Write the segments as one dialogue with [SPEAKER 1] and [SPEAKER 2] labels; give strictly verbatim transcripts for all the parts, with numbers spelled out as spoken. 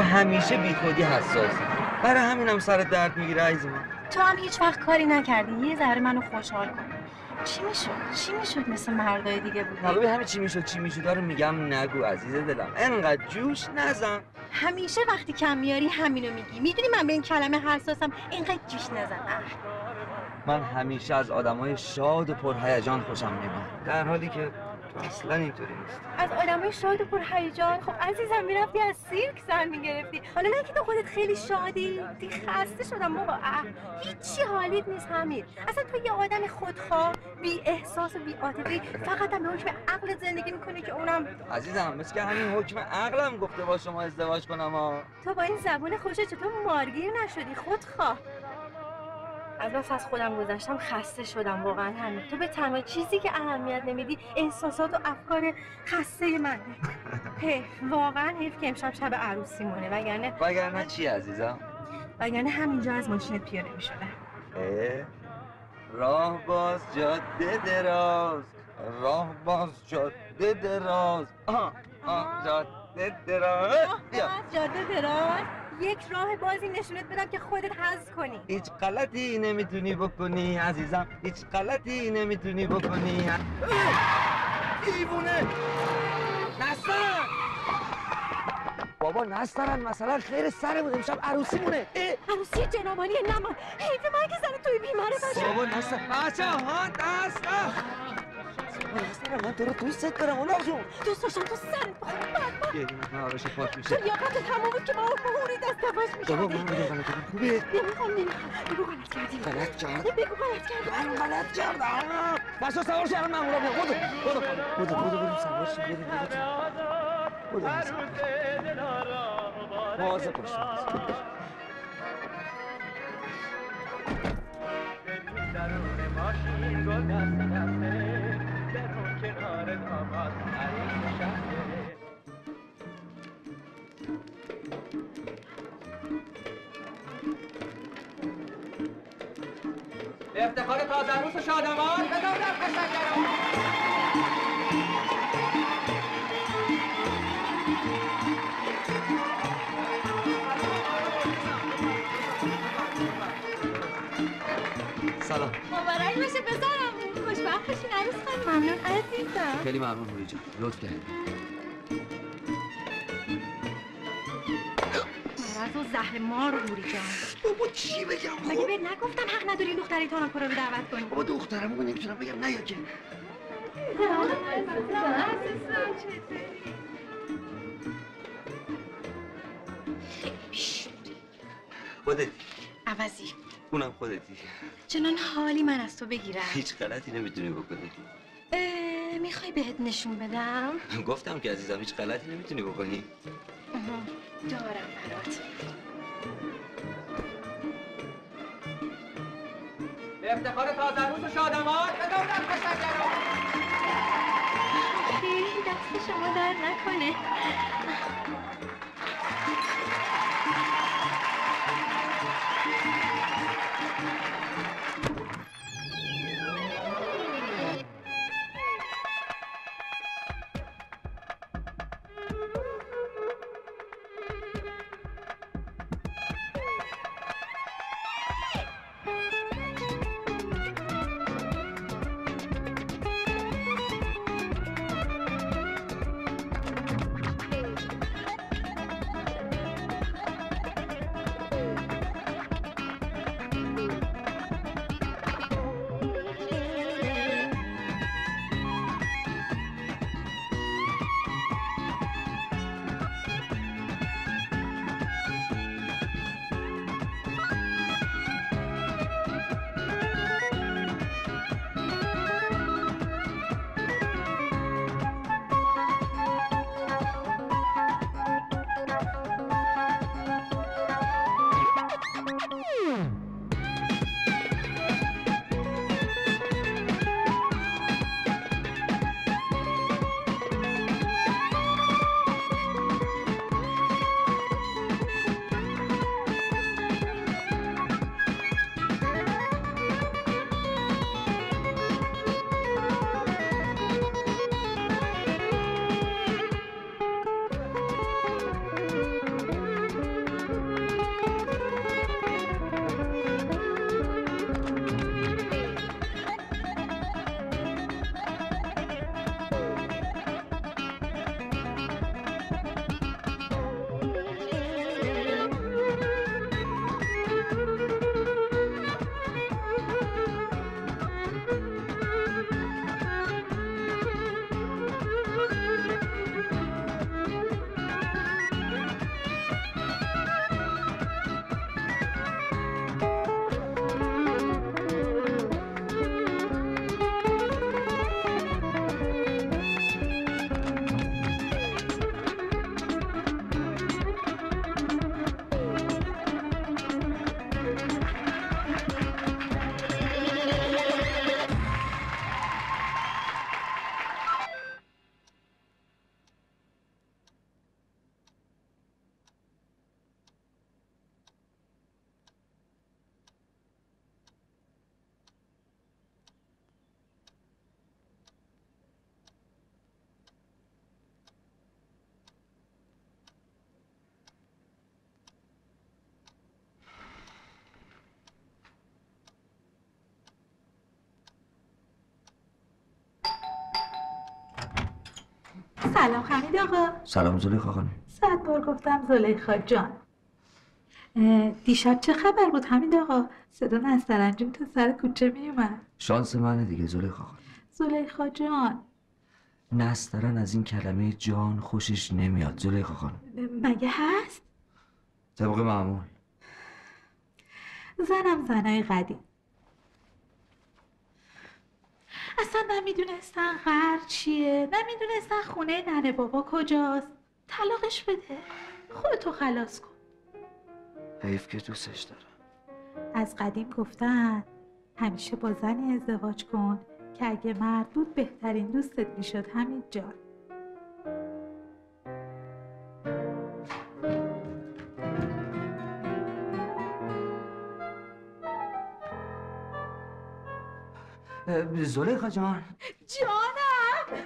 [SPEAKER 1] همیشه بی خودی حساسی، برای همینم سر درد میگیره عزیز من.
[SPEAKER 2] تو هم هیچ وقت کاری نکردی یه ذره منو خوشحال کن. چی میشد؟ چی میشد مثل مردای دیگه بودی؟
[SPEAKER 1] حالا همین چی میشد چی میشد رو میگم نگو عزیز دلم، انقدر جوش نزن.
[SPEAKER 2] همیشه وقتی کم میاری همینو میگی. میدونی من به این کلمه حساسم، اینقدر جوش نزن.
[SPEAKER 1] من همیشه از آدمای شاد و پرهیجان خوشم میاد، در حالی که تو اصلا اینطوری نیست.
[SPEAKER 2] از آدمای شاد و پرهیجان؟ خب عزیزم میرفتی از سیرک سر میگرفتی. حالا نه که تو خودت خیلی شادی، دی خسته شدم بابا. هیچی حالیت نیست حمید. اصلا تو یه آدم خودخواه، بی احساس و بی عاطفی، فقط هم به حکم عقل زندگی میکنه که اونم
[SPEAKER 1] عزیزم مثل که همین حکم عقلم گفته با شما ازدواج کنم ها.
[SPEAKER 2] تو با این زبون خوشت چطور مارگیر نشدی خودخواه؟ از بس از خودم گذشتم خسته شدم واقعا همین. تو به تنها چیزی که اهمیت نمیدی احساسات و افکار خسته منه. حیف، واقعا حیف که امشب شب عروسیمونه. وگرنه
[SPEAKER 1] وگرنه چی عزیزم؟
[SPEAKER 2] وگرنه همینجا از ماشینت پیاده میشدم.
[SPEAKER 1] اه راه باز جاده دراز، راه باز جاده دراز، آه آه جاده دراز.
[SPEAKER 2] بیا جاده دراز، یک راه بازی نشونت بدم که خودت حظ کنی.
[SPEAKER 1] هیچ غلطی نمیتونی بکنی عزیزم، هیچ غلطی نمیتونی بکنی. دیوونه نسترن بابا، نسترن مثلا خیر سره بود، امشب عروسی مونه.
[SPEAKER 2] عروسی جنابانی نمان، حیف من که زن توی بیماره باشه.
[SPEAKER 1] بابا نسترن بچه ها نسترن نسترن من تو رو دوست دارم اونم جون.
[SPEAKER 2] دوست داشتم تو سر بخور.
[SPEAKER 1] یه دونه من آرش پاک میشه.
[SPEAKER 2] تو لیاقت تمام بود که با اون بهوری دست دفاش میکردی.
[SPEAKER 1] بابا من بگم غلط کردم خوبه؟
[SPEAKER 2] نمیخوام نمیخوام بگو غلط کردی.
[SPEAKER 1] غلط کردم؟
[SPEAKER 2] بگو غلط کردم.
[SPEAKER 1] من غلط کردم. بسا سوار شو الان من اونو بیام. بودو بودو بودو بودو بودو سوار شو بودو بودو بودو مواظب باش.
[SPEAKER 3] به افتخار تازه عروس و شادمان بدارم قشنگران.
[SPEAKER 1] سلام.
[SPEAKER 2] مبارک باشه پسرم. خوشبخت باشین عروس خانم. ممنون عزیزم.
[SPEAKER 1] خیلی ممنون هوری جان، لطف کردی.
[SPEAKER 2] مرض و زهر مار هوری جان.
[SPEAKER 1] بابا چی بگم خب؟
[SPEAKER 2] مگه بهت نگفتم حق نداری دختری تاناکورا رو دعوت کنی؟
[SPEAKER 1] بابا دخترمو رو نمیتونم بگم نه یا که. خودتی.
[SPEAKER 2] عوضی.
[SPEAKER 1] اونم خودتی.
[SPEAKER 2] چنان حالی من از تو بگیرم.
[SPEAKER 1] هیچ غلطی نمیتونی بکنی.
[SPEAKER 2] میخوای بهت نشون بدم؟
[SPEAKER 1] گفتم که عزیزم هیچ غلطی نمیتونی بکنی.
[SPEAKER 2] دارم برات.
[SPEAKER 3] به افتخار تازه عروس و شادمان بدارم قشنگران.
[SPEAKER 2] خیلی دست شما درد نکنه.
[SPEAKER 4] سلام حمید آقا.
[SPEAKER 1] سلام زلیخا خانم.
[SPEAKER 4] صد بار گفتم زلیخا جان. دیشب چه خبر بود حمید آقا؟ صدا نسترنجیم تا سر کوچه میومد.
[SPEAKER 1] شانس منه دیگه زلیخا خانم.
[SPEAKER 4] زلیخا جان.
[SPEAKER 1] نسترن از این کلمه جان خوشش نمیاد زلیخا خانم.
[SPEAKER 4] مگه هست؟
[SPEAKER 1] طبق معمول.
[SPEAKER 4] زنم زنای قدیم. اصلا نمیدونستن غر چیه، نمیدونستن خونه ننه بابا کجاست. طلاقش بده، خودتو خلاص کن.
[SPEAKER 1] حیف که دوستش داره.
[SPEAKER 4] از قدیم گفتن همیشه با زنی ازدواج کن که اگه مرد بود بهترین دوستت میشد حمید جان.
[SPEAKER 1] زلیخا جان.
[SPEAKER 4] جانم.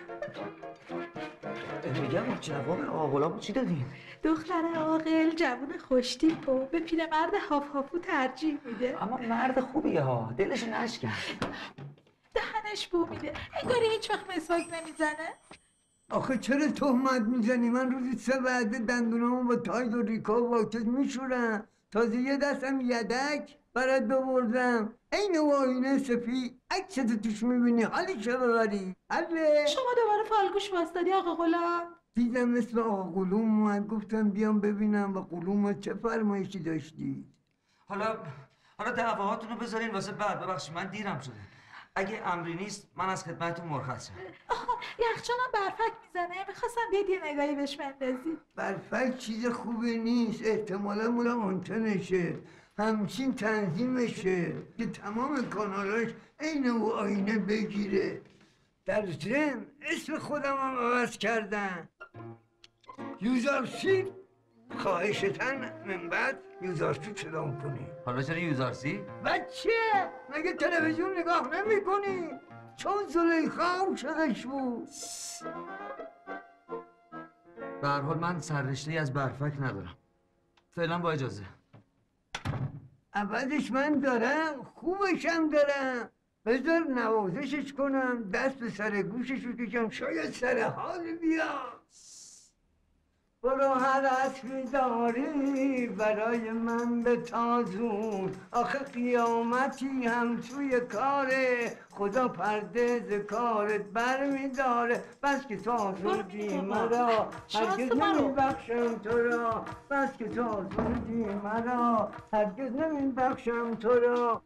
[SPEAKER 1] میگم جواب آقا غلامو چی دادین؟
[SPEAKER 4] دختر عاقل جوون خوشتیپو به پیرمرد هاف هافو ترجیح میده.
[SPEAKER 1] اما مرد خوبیه ها، دلش نشکن.
[SPEAKER 4] دهنش بو میده، انگاری هیچ وقت مسواک نمیزنه.
[SPEAKER 5] آخه چرا تهمت میزنی؟ من روزی سه وعده دندونامو با تایز و ریکا و واکس میشورم، تازه یه دستم یدک برات ببردم. عین و آینه سفید عکست توش میبینی، حالیشو ببری. حله
[SPEAKER 4] شما دوباره فالگوش واسدادی آقا غلام؟
[SPEAKER 5] دیدم مثل آقا قلوم اومد، گفتم بیام ببینم و قلوم چه فرمایشی داشتی.
[SPEAKER 1] حالا حالا دعواهاتون رو بذارین واسه بعد. ببخشید من دیرم شده. اگه امری نیست من از خدمتتون مرخص شم.
[SPEAKER 4] یخچالم برفک میزنه، میخواستم بیاد یه نگاهی بهش بندازی.
[SPEAKER 5] برفک چیز خوبی نیست، احتمالا مولا آنتنشه، همچین تنظیمشه که تمام کانالاش عین و آینه بگیره. در ضمن اسم خودم هم عوض کردن، یوزارسی. خواهشتن من بعد یوزارسی صدام کنی.
[SPEAKER 1] حالا چرا یوزارسی؟
[SPEAKER 5] بچه مگه تلویزیون نگاه نمی کنی؟ چون زلیخا هم شدش بود.
[SPEAKER 1] به هر حال من سررشته‌ای از برفک ندارم. فعلا با اجازه.
[SPEAKER 5] عوضش من دارم، خوبشم دارم. بذار نوازشش کنم، دست به سر گوشش بکشم، شاید سر حال بیاد. برو هر اسبی داری برای من به تازون، آخه قیامتی هم توی کاره، خدا پرده ز کارت بر میداره. بس که تازوندی مرا هرگز نمیبخشم تو را، بس که تازوندی مرا هرگز نمیبخشم تو را.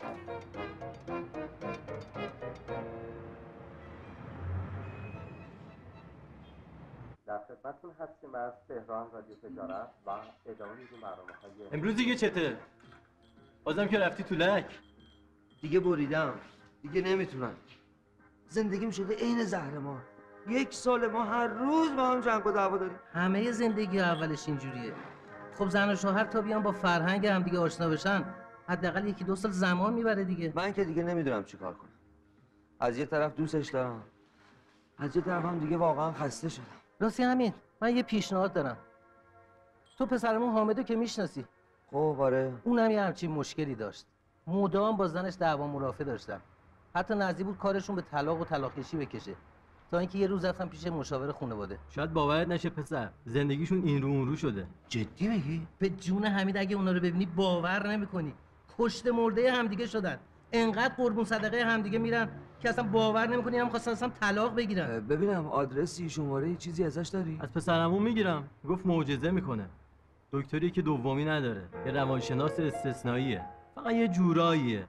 [SPEAKER 6] در خدمتتون هستیم از تهران رادیو تجارت و ادامه میدیم برنامه‌های
[SPEAKER 7] امروز دیگه چته؟ بازم که رفتی تو لک؟
[SPEAKER 1] دیگه بریدم، دیگه نمیتونم. زندگیم شده عین زهرمار. یک سال ما هر روز با هم جنگ و دعوا داریم.
[SPEAKER 8] همه زندگی اولش اینجوریه. خب زن و شوهر تا بیان با فرهنگ هم دیگه آشنا بشن حداقل یکی دو سال زمان میبره دیگه.
[SPEAKER 1] من که دیگه نمیدونم چیکار کنم. از یه طرف دوستش دارم، از یه طرف هم دیگه واقعا خسته شدم.
[SPEAKER 8] راستی همین، من یه پیشنهاد دارم. تو پسرمون حامدو که میشناسی؟
[SPEAKER 1] خب آره.
[SPEAKER 8] اونم یه همچین مشکلی داشت. مدام با زنش دعوا مرافعه داشتن. حتی نزدیک بود کارشون به طلاق و طلاق‌کشی بکشه. تا اینکه یه روز رفتم پیش مشاور خانواده.
[SPEAKER 7] شاید باورت نشه پسر، زندگیشون این رو اون رو شده.
[SPEAKER 1] جدی میگی؟
[SPEAKER 8] به جون حمید اگه اونا رو ببینی باور نمی‌کنی. کشت مرده همدیگه شدن. انقدر قربون صدقه همدیگه میرن که اصلا باور نمی‌کنی هم خواستن اصلا طلاق بگیرن.
[SPEAKER 1] ببینم آدرسی، شماره، چیزی ازش داری؟
[SPEAKER 7] از پسرمون میگیرم. گفت معجزه میکنه. دکتری که دومی نداره. یه روانشناس استثنائیه. فقط یه جوراییه.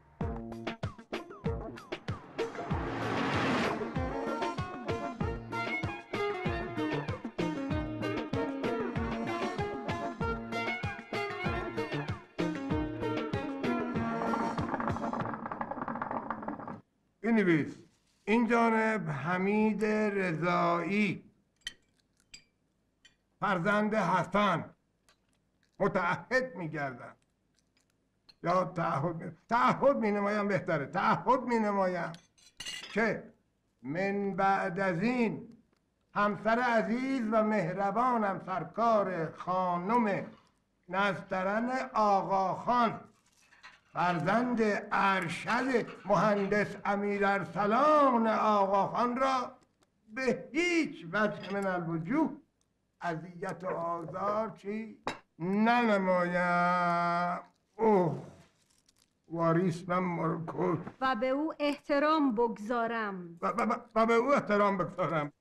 [SPEAKER 9] بنویس این جانب حمید رضایی، فرزند حسن، متعهد میگردم یا تعهد می... تعهد می نمایم بهتره، تعهد می نمایم که من بعد از این همسر عزیز و مهربانم سرکار خانم نسترن آقاخان، فرزند ارشد مهندس امیرارسلان آقاخان را به هیچ وجه من الوجوه اذیت و آزار چی ننمایم. اوه واریس من مرکز
[SPEAKER 10] و به او احترام بگذارم.
[SPEAKER 9] و, و, و به او احترام بگذارم.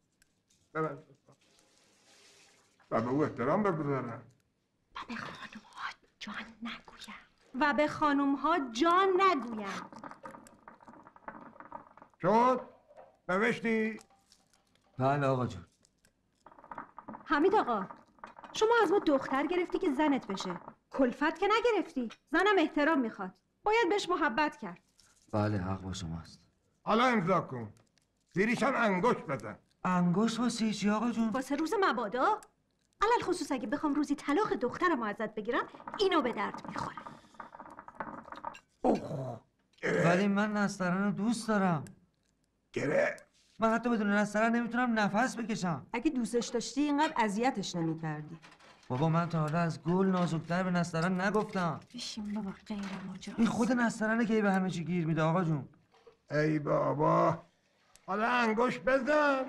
[SPEAKER 9] و به او احترام بگذارم.
[SPEAKER 10] و به خانم ها جان نگویم. و به خانم ها جان نگویم.
[SPEAKER 9] شد؟ نوشتی؟
[SPEAKER 1] بله آقا جون.
[SPEAKER 10] حمید آقا، شما از ما دختر گرفتی که زنت بشه. کلفت که نگرفتی. زنم احترام میخواد. باید بهش محبت کرد.
[SPEAKER 1] بله حق با شماست.
[SPEAKER 9] حالا امضا کن. زیریش هم انگشت بزن.
[SPEAKER 1] انگشت واسه چی آقا جون؟
[SPEAKER 10] واسه روز مبادا؟ علل خصوص اگه بخوام روزی طلاق دخترمو ازت بگیرم اینو به درد میخوره.
[SPEAKER 9] اوه
[SPEAKER 1] ولی من نسترن رو دوست دارم.
[SPEAKER 9] گره
[SPEAKER 1] من حتی بدون نسترن نمیتونم نفس بکشم.
[SPEAKER 11] اگه دوستش داشتی اینقدر اذیتش نمی‌کردی.
[SPEAKER 1] بابا من تا حالا از گل نازکتر به نسترن نگفتم.
[SPEAKER 10] بشین بابا غیر مجاز.
[SPEAKER 1] این خود نسترنه که به همه چی گیر میده آقا جون.
[SPEAKER 9] ای بابا حالا انگشت بزن.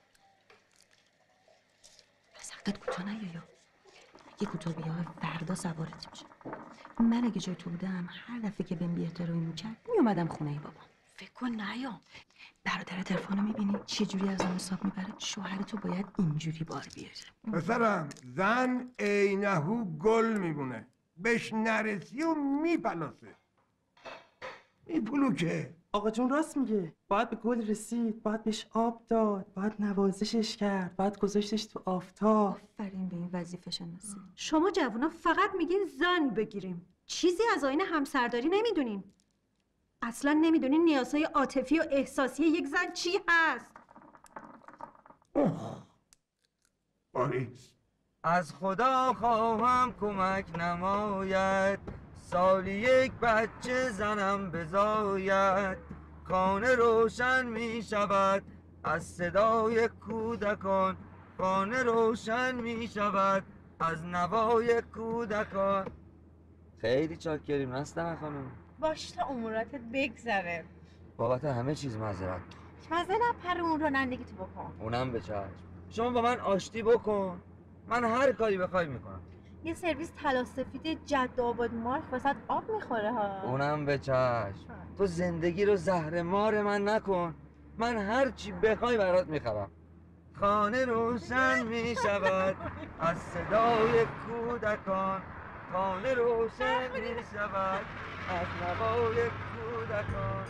[SPEAKER 11] سقط کوتاه نیا. اگه کوتاه بیای فردا سوارت میشه. من اگه جای تو بودم هر دفعه که بهم بی احترامی میکرد میومدم خونه بابا. فکر کن نیام. برادر تلفن میبینی چه جوری از اون حساب میبره؟ شوهرتو باید اینجوری بار بیاره.
[SPEAKER 9] پسرم زن عینهو گل میمونه. بهش نرسی و میپلاسه. این پلوکه.
[SPEAKER 12] آقا جون راست میگه. باید به گل رسید، باید بهش آب داد، باید نوازشش کرد، باید گذاشتش تو آفتاب.
[SPEAKER 11] آفرین به این وظیفه شناسی.
[SPEAKER 10] شما جوونا فقط میگین زن بگیریم. چیزی از آیین همسرداری نمیدونین. اصلا نمیدونین نیازهای عاطفی و احساسی یک زن چی هست.
[SPEAKER 9] اوه باریس
[SPEAKER 1] از خدا خواهم کمک نماید، سالی یک بچه زنم بزاید. خانه روشن می شود از صدای کودکان، خانه روشن می شود از نوای کودکان. خیلی چاکریم نسترن خانم.
[SPEAKER 2] باش تا اموراتت بگذره.
[SPEAKER 1] بابت همه چیز معذرت.
[SPEAKER 2] مزه نپره اون رانندگی تو بکن.
[SPEAKER 1] اونم به چشم. شما با من آشتی بکن، من هر کاری بخوای میکنم.
[SPEAKER 2] یه سرویس طلا سفید جد آباد مارک واسه آب میخوره ها.
[SPEAKER 1] اونم به چشم. تو زندگی رو زهر مار من نکن، من هر چی بخوای برات میخرم. خانه روشن میشود از صدای کودکان، خانه روشن میشود از نوای کودکان.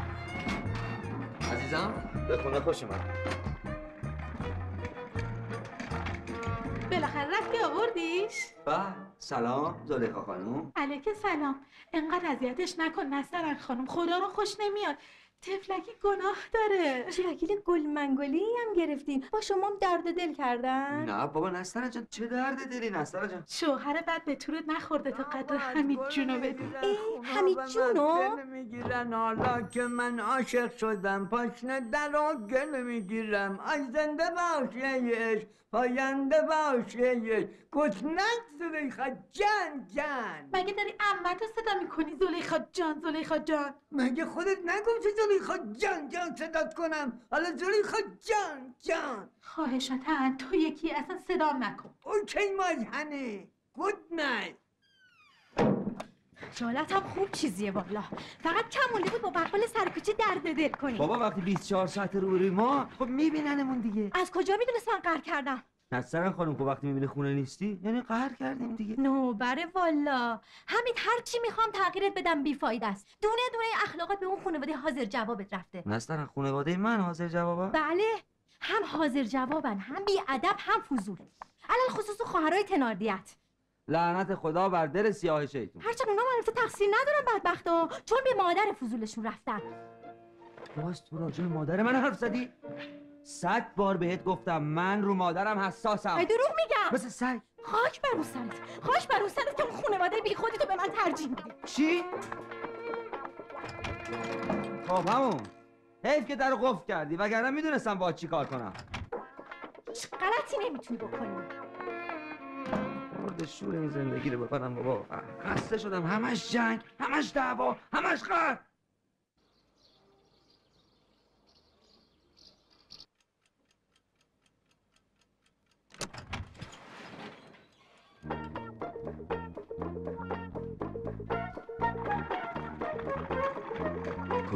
[SPEAKER 1] عزیزم به خونه خوش اومد.
[SPEAKER 4] بالاخره رفتی آوردیش؟
[SPEAKER 1] با سلام زلیخا خانوم.
[SPEAKER 4] علیک سلام. انقدر اذیتش نکن نسترن خانم، خدا رو خوش نمیاد. تفلکی گناه داره.
[SPEAKER 2] چه وکیل گل منگولی هم گرفتین؟ با شما هم درد دل کردن؟
[SPEAKER 1] نه بابا نسترن جان چه درد دلی نسترن جان.
[SPEAKER 4] شوهر بعد به طورت نخورده تا قدر حمید جونو بدی.
[SPEAKER 2] ای حمید جونو؟
[SPEAKER 5] میگیرن حالا که من عاشق شدم، پاشنه در و گل میگیرم. آی زنده باشه پاینده باشه گتنک زلیخا جان جان.
[SPEAKER 4] مگه داری عمتو صدا میکنی زلیخا جان زلیخا جان؟
[SPEAKER 5] مگه خودت نگفتی زلیخا جان جان صدات کنم؟ حالا زلیخا جان جان.
[SPEAKER 4] خواهشاتن تو یکی اصلا صدام نکن.
[SPEAKER 5] اوکی مای هنی گود نایت.
[SPEAKER 10] جالت هم خوب چیزیه والا. فقط کمونده بود با بقال سرکوچه درد دل کنی.
[SPEAKER 1] بابا وقتی بیست و چهار ساعت روبروی ما خب میبیننمون دیگه.
[SPEAKER 10] از کجا میدونست من قهر کردم؟
[SPEAKER 1] نسترن خانم خب وقتی میبینی خونه نیستی یعنی قهر کردیم دیگه.
[SPEAKER 10] نوبره والا. همین هر چی میخوام تغییرت بدم بیفایده است. دونه دونه اخلاقات به اون خانواده حاضر جوابت رفته.
[SPEAKER 1] نسترن خانواده من حاضر جوابا؟
[SPEAKER 10] بله هم حاضر جوابن، هم بی ادب، هم فضول. علل خصوص خواهرای تناردیت.
[SPEAKER 1] لعنت خدا بر دل سیاه شیطون.
[SPEAKER 10] هرچند اونا البته تقصیر ندارن بدبختا، چون به مادر فضولشون رفتن.
[SPEAKER 1] باز تو راجع به مادر من حرف زدی؟ صد بار بهت گفتم من رو مادرم حساسم.
[SPEAKER 10] ای دروغ میگم.
[SPEAKER 1] مثل سگ.
[SPEAKER 10] خاک بر اون سرت. خاک بر اون سرت که اون خانواده بی خودی تو به من ترجیح میدی.
[SPEAKER 1] چی؟ خب همون. حیف که درو قفل کردی وگرنه میدونستم باید چی کار کنم.
[SPEAKER 10] هیچ غلطی نمیتونی بکنی.
[SPEAKER 1] مرد شور این زندگی رو بکنم بابا. خسته شدم، همش جنگ، همش دعوا، همش قهر.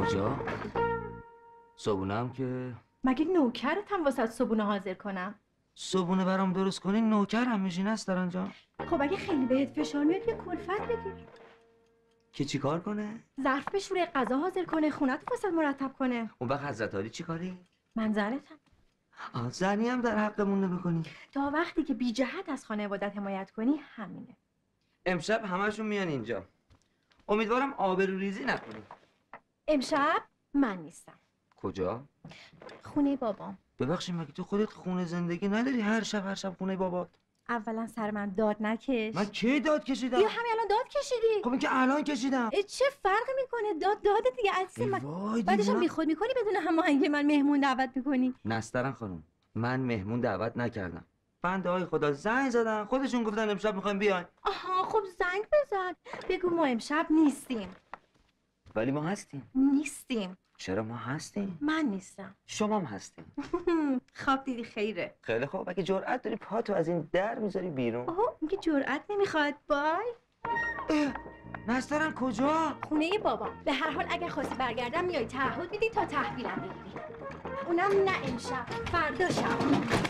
[SPEAKER 1] کجا؟ صبونم که
[SPEAKER 2] مگه نوکرتم واسه صبونه حاضر کنم؟
[SPEAKER 1] صبونه برام درست کنی نوکرم میشین نسترن جان.
[SPEAKER 2] خب اگه خیلی بهت فشار میاد یه کلفت بگیر
[SPEAKER 1] که چی کار کنه؟
[SPEAKER 2] ظرف بشوره، غذا حاضر کنه، خونت واسه مرتب کنه.
[SPEAKER 1] اون وقت حضرت علی چی کاری؟
[SPEAKER 2] من زنتم.
[SPEAKER 1] آه زنی هم در حقمون نمیکنی.
[SPEAKER 2] تا وقتی که بی جهت از خانوادت حمایت کنی همینه.
[SPEAKER 1] امشب همشون میان اینجا. امیدوارم آبروریزی نکنی.
[SPEAKER 2] امشب من نیستم.
[SPEAKER 1] کجا؟
[SPEAKER 2] خونه بابام.
[SPEAKER 1] ببخشید مگه تو خودت خونه زندگی نداری هر شب هر شب خونه بابات؟
[SPEAKER 2] اولا سر من داد نکش.
[SPEAKER 1] من کی داد کشیدم؟
[SPEAKER 2] یا همین الان داد کشیدی.
[SPEAKER 1] خب این که الان کشیدم.
[SPEAKER 2] چه فرقی میکنه؟ داد داده دیگه عزیز من.
[SPEAKER 1] وای
[SPEAKER 2] بعدش هم بیخود میکنی بدون هماهنگی من مهمون دعوت میکنی.
[SPEAKER 1] نسترن خانم من مهمون دعوت نکردم. بنده های خدا زنگ زدن خودشون گفتن امشب میخوایم بیاین.
[SPEAKER 2] آها خب زنگ بزن بگو ما امشب نیستیم.
[SPEAKER 1] ولی ما هستیم.
[SPEAKER 2] نیستیم.
[SPEAKER 1] چرا ما هستیم؟
[SPEAKER 2] من نیستم.
[SPEAKER 1] شما هم هستیم.
[SPEAKER 2] خواب دیدی خیره.
[SPEAKER 1] خیلی خوب اگه جرأت داری پاتو از این در میذاری بیرون.
[SPEAKER 2] اوه میگه جرأت نمیخواد. بای.
[SPEAKER 1] نسترن کجا؟
[SPEAKER 2] خونه بابا. به هر حال اگه خواستی برگردم میای تعهد میدی تا تحویلم بگیری. اونم نه امشب فردا شب.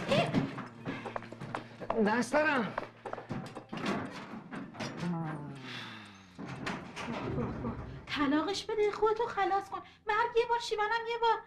[SPEAKER 1] نسترن
[SPEAKER 4] طلاقش بده خودتو خلاص کن. مرگ یه بار شیونم یه بار.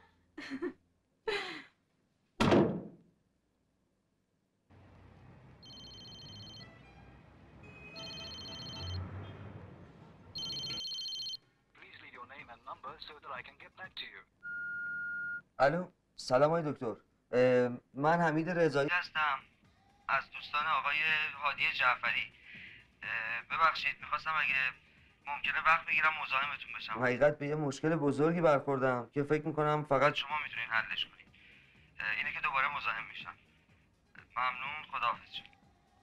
[SPEAKER 1] الو سلام آقای دکتر. من حمید رضایی هستم از دوستان آقای هادی جعفری. ببخشید میخواستم اگه ممکنه وقت بگیرم مزاحمتون بشم. حقیقت به یه مشکل بزرگی برخوردم که فکر میکنم فقط شما میتونین حلش کنید. اینه که دوباره مزاحم میشم. ممنون خداحافظ شد.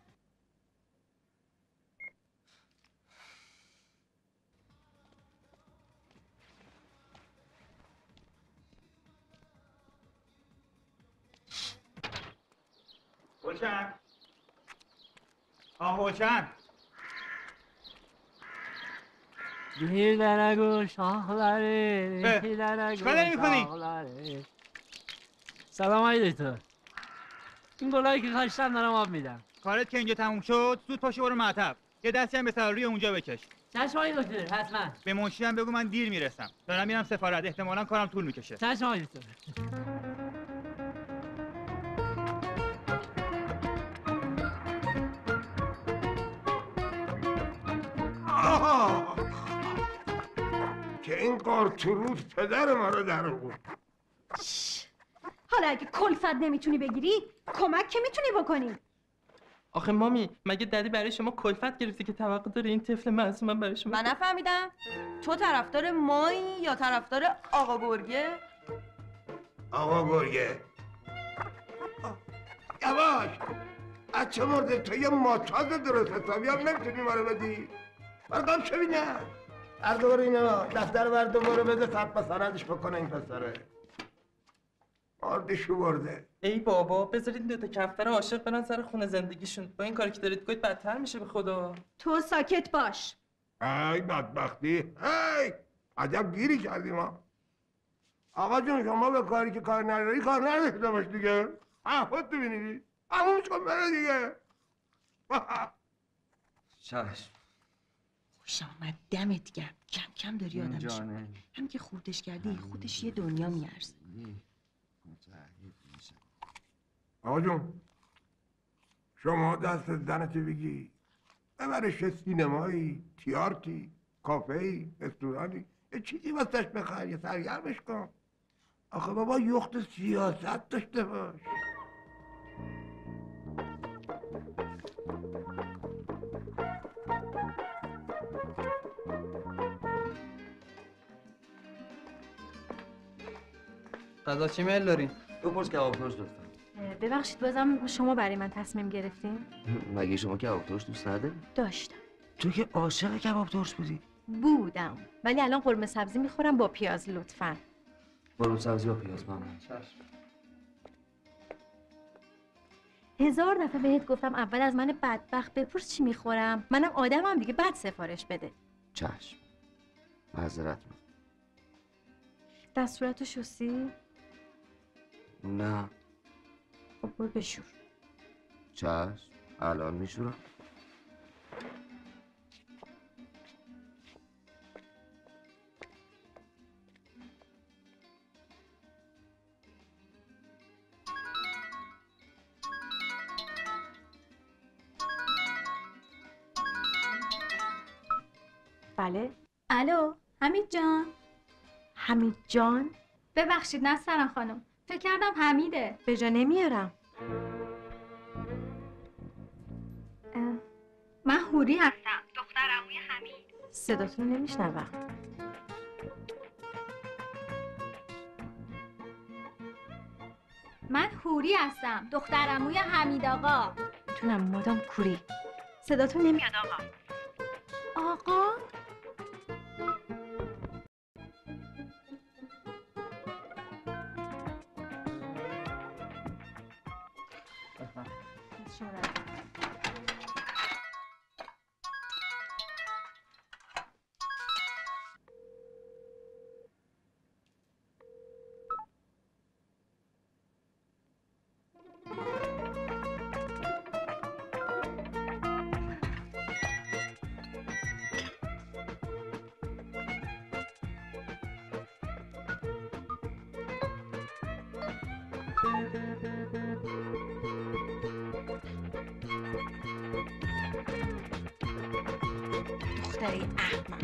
[SPEAKER 3] گلشن آه گلشن
[SPEAKER 13] گیر درگو شاخلاره گیر درگو
[SPEAKER 3] چیکار داری میکنی؟
[SPEAKER 13] شاخلاره. سلام آقای دکتر. این گلایی که کاشتم دارم آب میدم.
[SPEAKER 3] کارت که اینجا تموم شد زود پاشو برو مطب. یه دستی هم به سر روی اونجا بکش.
[SPEAKER 13] چشم آقای دکتر حتما.
[SPEAKER 3] به منشی هم بگو من دیر میرسم. دارم میرم سفارت احتمالاً کارم طول میکشه.
[SPEAKER 13] چشم آقای دکتر.
[SPEAKER 9] آها که این قارتروس پدر ما رو در آورد.
[SPEAKER 10] حالا اگه کلفت نمیتونی بگیری کمک که میتونی بکنی.
[SPEAKER 12] آخه مامی مگه ددی برای شما کلفت گرفته که توقع داره این طفل معصوم برای شما؟
[SPEAKER 11] من نفهمیدم تو طرفدار مایی یا طرفدار آقا گرگه؟
[SPEAKER 9] آقا گرگه یواش از چه مرده تو یه ماتاز درست حسابی هم نمیتونی ما رو بدی. بردم شو بینه هر دوباره اینا دفتر بر دوباره بده سر پسردش بکنه این پسره آردشو برده.
[SPEAKER 12] ای بابا بذارید این دوتا کفتر عاشق برن سر خونه زندگیشون. با این کاری که دارید کنید بدتر میشه به خدا.
[SPEAKER 10] تو ساکت باش.
[SPEAKER 9] ای بدبختی ای عجب گیری کردیم ما. آقا جون شما به کاری که کار نداری کار نداشته باش دیگه. خود ببینیدی همون کن بره دیگه.
[SPEAKER 1] چشم.
[SPEAKER 11] خوش آمد دمت گرم. کم کم داری آدم میشه. هم که خوردش کردی خودش یه دنیا میارزه.
[SPEAKER 9] آقا جون شما دست زنتی بگی ببرش سینمایی، تیارتی، کافه‌ای، رستورانی یه چیزی واسش بخر یه سرگرمش کن. آخه بابا یخت سیاست داشته باش.
[SPEAKER 3] غذا چی میل داری؟
[SPEAKER 1] بپرس کباب ترش لطفا.
[SPEAKER 2] ببخشید بازم شما برای من تصمیم گرفتین؟
[SPEAKER 1] مگه شما کباب ترش دوست نداری؟
[SPEAKER 2] داشتم.
[SPEAKER 1] تو که عاشق کباب ترش بودی؟
[SPEAKER 2] بودم ولی الان قرمه سبزی میخورم با پیاز لطفاً.
[SPEAKER 1] قرمه سبزی با پیاز ممنون.
[SPEAKER 2] هزار دفعه بهت گفتم اول از من بدبخت بپرس چی میخورم. منم آدمم دیگه بعد سفارش بده.
[SPEAKER 1] چشم معذرت میخوام.
[SPEAKER 2] دست صورتو شستی؟
[SPEAKER 1] نه.
[SPEAKER 2] خب برو بشور.
[SPEAKER 1] چشم الان میشورم.
[SPEAKER 2] بله؟
[SPEAKER 14] الو حمید جان.
[SPEAKER 2] حمید جان؟
[SPEAKER 14] ببخشید نسترن خانم، فکر کردم حمیده.
[SPEAKER 2] به جا نمیارم.
[SPEAKER 14] من هوری هستم، دختر عموی حمید.
[SPEAKER 2] صداتون نمیشنوم.
[SPEAKER 14] من هوری هستم، دختر عموی حمید آقا.
[SPEAKER 2] میتونم مادام کوری. صداتون نمیاد آقا. آقا؟ دختری احمق.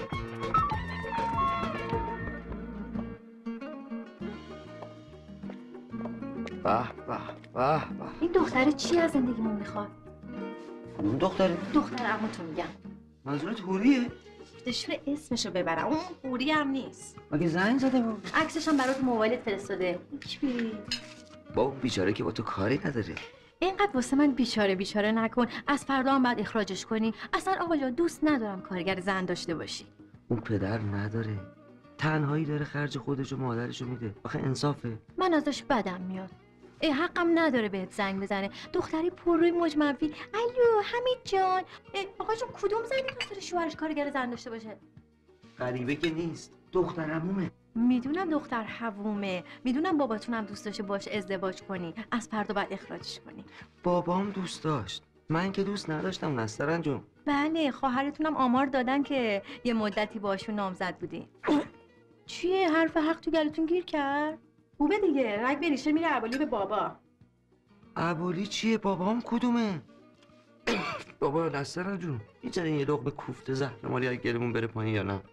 [SPEAKER 1] به به به به.
[SPEAKER 2] این دختره چی از زندگیمون میخواد؟
[SPEAKER 1] اون دختره؟
[SPEAKER 2] دختر عموتو میگم.
[SPEAKER 1] منظورت هوریه؟
[SPEAKER 2] دشور اسمشو ببرم. اون هوری هم نیست.
[SPEAKER 1] مگه زنگ زده بود؟
[SPEAKER 2] عکسش هم برات موبایلت فرستاده. هیچ
[SPEAKER 1] با بیچاره که با تو کاری نداره.
[SPEAKER 2] اینقدر واسه من بیچاره بیچاره نکن. از فردا هم باید اخراجش کنی. اصلا آقا جان دوست ندارم کارگر زن داشته باشی.
[SPEAKER 1] اون پدر نداره. تنهایی داره خرج خودش و مادرشو میده. آخه انصافه.
[SPEAKER 2] من ازش بدم میاد. ای حقم نداره بهت زنگ بزنه. دختری پرروی موج منفی. الو حمید جان. آقا جان کدوم زنی دوست داره شوهرش کارگر زن داشته باشه؟
[SPEAKER 1] غریبه که نیست. دختر عمومه.
[SPEAKER 2] میدونم دختر حوومه. میدونم باباتونم دوست داشته باش ازدواج کنی. از فردا بعد اخراجش کنی.
[SPEAKER 1] بابام دوست داشت. من که دوست نداشتم نسترن جون.
[SPEAKER 2] بله خواهرتونم آمار دادن که یه مدتی باشون نامزد بودی. چیه حرف حق تو گلوتون گیر کرد؟ خوبه دیگه رگ بریشه میره ابولی به بابا.
[SPEAKER 1] ابولی چیه؟ بابام کدومه؟ بابا نسترن جون می‌ذاره یه لقمه کوفته زهرماری از گلمون بره پایین یا نه؟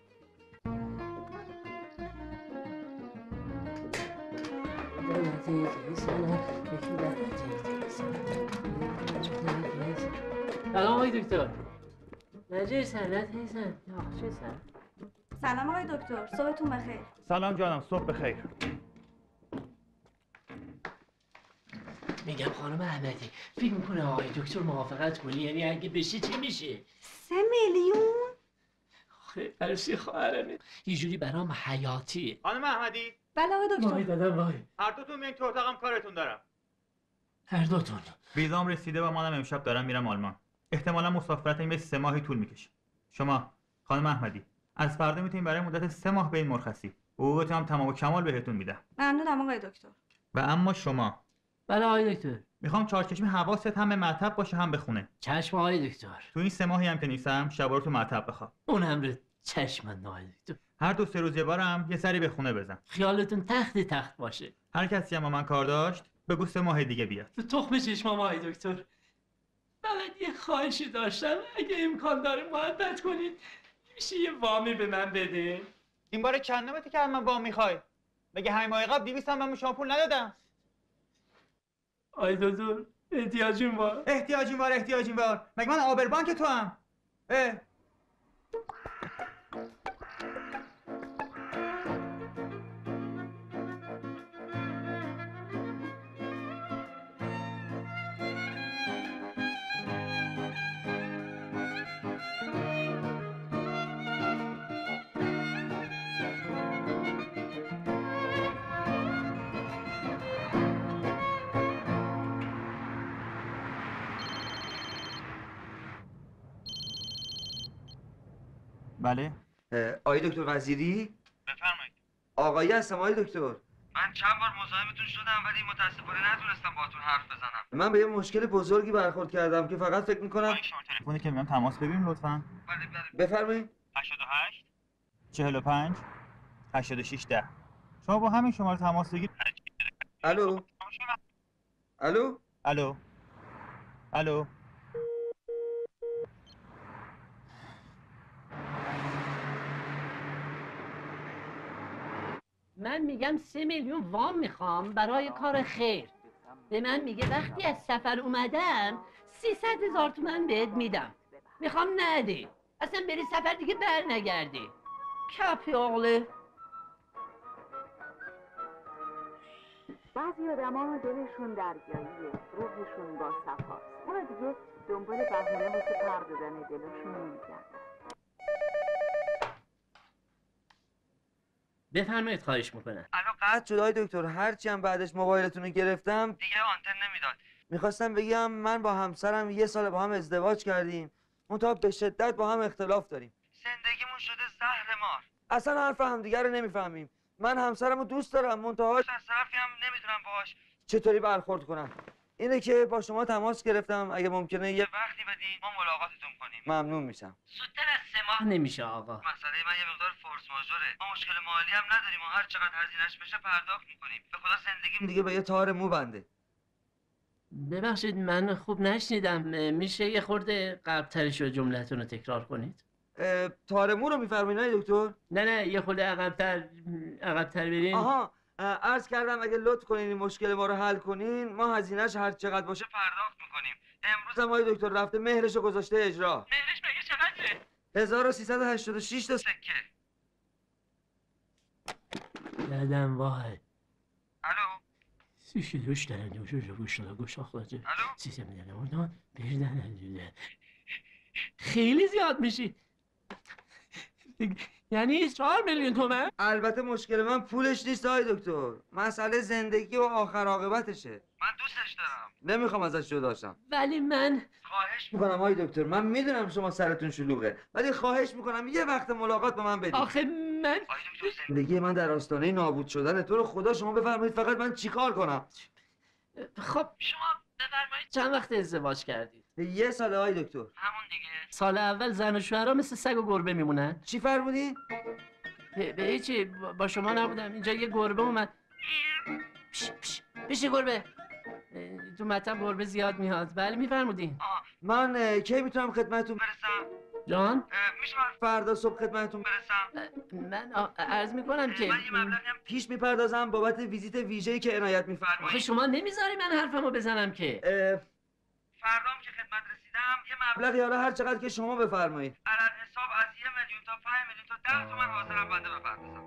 [SPEAKER 13] سلام آقای دکتر. نجیر سلات هستن. ناخچه سن.
[SPEAKER 2] سلام آقای دکتر. صبحتون بخیر.
[SPEAKER 15] سلام جانم. صبح بخیر.
[SPEAKER 13] میگم خانم احمدی فکر میکنه آقای دکتر موافقت کنی؟ یعنی اگه بشه چی میشه؟
[SPEAKER 2] سه میلیون؟
[SPEAKER 13] آخه عرصی خواهرمه یه جوری برام حیاتیه.
[SPEAKER 15] خانم احمدی.
[SPEAKER 2] بله آقای دکتر.
[SPEAKER 13] وای دادم وای.
[SPEAKER 15] هر دوتون میایین تو اتاقم کارتون دارم.
[SPEAKER 13] هر دوتون.
[SPEAKER 15] ویزام رسیده و منم امشب دارم میرم آلمان. احتمالا مسافرت این سه ماهی طول میکشه. شما خانم احمدی از فردا میتونید برای مدت سه ماه به این مرخصی. حقوقتون هم تمام و کمال بهتون میدم.
[SPEAKER 2] ممنونم آقای دکتر.
[SPEAKER 15] و اما شما.
[SPEAKER 13] بله آقای دکتر.
[SPEAKER 15] میخوام چهارچشمی حواست هم به مطب باشه هم به خونه.
[SPEAKER 13] چشم آقای دکتر. تو
[SPEAKER 15] این سه ماهی هم که نیستم شبا رو تو مطب بخواب.
[SPEAKER 13] اون امر چشم آقای دکتر.
[SPEAKER 15] هر دو سه روز یه بارم یه سری به خونه بزن.
[SPEAKER 13] خیالتون تخت تخت باشه.
[SPEAKER 15] هر کسی هم با من کار داشت بگو سه ماه دیگه بیاد.
[SPEAKER 13] تو تخم چشمام آقای دکتر. فقط یه خواهشی داشتم اگه امکان داره محبت کنید میشه یه وامی به من بده.
[SPEAKER 15] این بار چند نوبتی که از من وام میخوای؟ مگه همین ماه قبل دویست هم من شما پول ندادم؟
[SPEAKER 13] آقای دکتر احتیاجیم بار.
[SPEAKER 15] احتیاجیم بار احتیاجیم بار. مگه من آبربانک تو هم؟ اه. بله.
[SPEAKER 1] آقای دکتر وزیری؟
[SPEAKER 15] بفرمایید.
[SPEAKER 1] آقایی هستم آقای دکتر. من چند بار مزاحمتون شدم ولی متاسفانه نتونستم باهاتون حرف بزنم. من به یه مشکل بزرگی برخورد کردم که فقط فکر می‌کنم
[SPEAKER 15] شما تلفنی که میام تماس بگیریم لطفاً.
[SPEAKER 1] بله بله بفرمایید.
[SPEAKER 15] هشتاد و هشت چهل و پنج هشتاد و شش ده. شما با همین شماره تماس بگیرید.
[SPEAKER 1] الو الو
[SPEAKER 15] الو الو
[SPEAKER 13] من میگم سه میلیون وام میخوام برای کار خیر. به من میگه وقتی از سفر اومدم سیصد هزار تومن بهت میدم. میخوام ندی. اصلا بری سفر دیگه بر نگردی. کپی اغله.
[SPEAKER 16] بعضی آدم ها دلشون دریاییه، روحشون با صفاست. اونا دیگه دنبال بهونه واسه پر دادن دلشون نمیگردن.
[SPEAKER 13] بفرمایید خواهش میکنم.
[SPEAKER 1] الان قطع شد آقای دکتر. هرچی هم بعدش موبایلتون رو گرفتم دیگه آنتن نمیداد. میخواستم بگم من با همسرم یه سال با هم ازدواج کردیم، منتها به شدت با هم اختلاف داریم. زندگیمون شده زهر مار. اصلا حرف همدیگه رو نمیفهمیم. من همسرم رو دوست دارم، منتها از طرفی هم نمیدونم باهاش چطوری برخورد کنم. اینه که با شما تماس گرفتم اگه ممکنه یه وقتی بدید ما ملاقاتتون کنیم. ممنون میشم.
[SPEAKER 13] زودتر از سه ماه نمیشه آقا.
[SPEAKER 1] مسئله من یه مقدار فورس ماژوره. ما مشکل مالی هم نداریم و هر چقدر هزینه‌اش بشه پرداخت میکنیم. به خدا زندگیم دیگه به یه تار مو بنده.
[SPEAKER 13] ببخشید من خوب نشنیدم. میشه یه خورده قبل‌ترش رو جملتون رو تکرار کنید؟
[SPEAKER 1] تار مو رو میفرمایید آقای دکتر؟
[SPEAKER 13] نه نه یه خورده عقب‌تر عقب‌تر برین.
[SPEAKER 1] آها عرض کردم اگه لطف کنین این مشکل ما رو حل کنین ما هزینه‌اش هر چقدر باشه پرداخت میکنیم. امروز هم آقای دکتر رفته مهرش رو گذاشته اجرا.
[SPEAKER 13] مهرش مگه چقدره؟
[SPEAKER 1] هزار و سیصد و هشتاد و شش تا سکه.
[SPEAKER 13] یادم وای.
[SPEAKER 1] الو
[SPEAKER 13] سیشی دوش دارم دوش رو گوش دارم گوش آخلاجه.
[SPEAKER 1] الو
[SPEAKER 13] سیستم میدنم اردان بردن دیده. خیلی زیاد میشی. یعنی چهار میلیون تومن؟
[SPEAKER 1] البته مشکل من پولش نیست آقای دکتر. مسئله زندگی و آخر عاقبتشه. من دوستش دارم. نمیخوام ازش جدا شم.
[SPEAKER 13] ولی من
[SPEAKER 1] خواهش میکنم آقای دکتر. من میدونم شما سرتون شلوغه ولی خواهش میکنم یه وقت ملاقات با من بدید.
[SPEAKER 13] آخه من
[SPEAKER 1] آقای دکتر زندگی من در آستانه نابود شدن. تو رو خدا شما بفرمایید فقط من چیکار کنم؟
[SPEAKER 13] خب شما بفرمایید چند وقت ازدواج کردید؟
[SPEAKER 1] یه سال آقای دکتر.
[SPEAKER 13] همون دیگه. سال اول زن و شوهرها مثل سگ و گربه میمونن.
[SPEAKER 1] چی فرمودی؟
[SPEAKER 13] به, به هیچی با شما نبودم. اینجا یه گربه اومد. پش پش پش گربه. تو مطب گربه زیاد میاد. بله میفرمودین.
[SPEAKER 1] من کی میتونم خدمتتون برسم؟
[SPEAKER 13] جان؟
[SPEAKER 1] میشه فردا صبح خدمتتون برسم؟
[SPEAKER 13] من عرض میکنم که
[SPEAKER 1] من یه مبلغی هم پیش میپردازم بابت ویزیت ویژه‌ای که عنایت میفرمایید.
[SPEAKER 13] آخه شما نمیذاری من حرفمو بزنم که.
[SPEAKER 1] فردام که خدمت رسیدم یه مبلغی حالا هر چقدر که شما بفرمایید. علل حساب از یه میلیون تا پنج میلیون تا ده تومن حاضرم بنده بپردازم.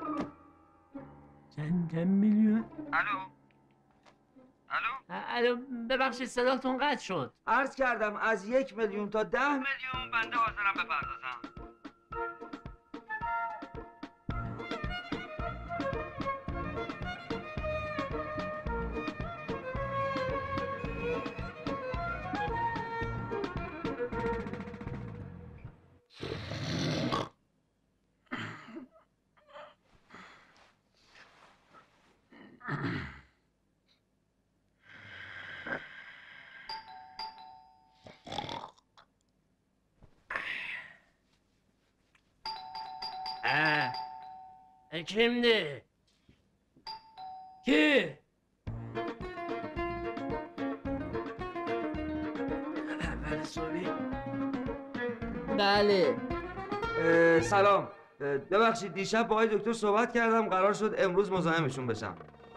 [SPEAKER 13] چند میلیون؟
[SPEAKER 1] الو الو
[SPEAKER 13] الو ببخشید صداتون قطع شد.
[SPEAKER 1] عرض کردم از یک میلیون تا ده میلیون بنده حاضرم بپردازم.
[SPEAKER 13] Ha. Kimdi? Ki? اول صبحی. بله.
[SPEAKER 1] سلام. ببخشید دیشب با آقای دکتر صحبت کردم قرار شد امروز مزاحمشون بشم.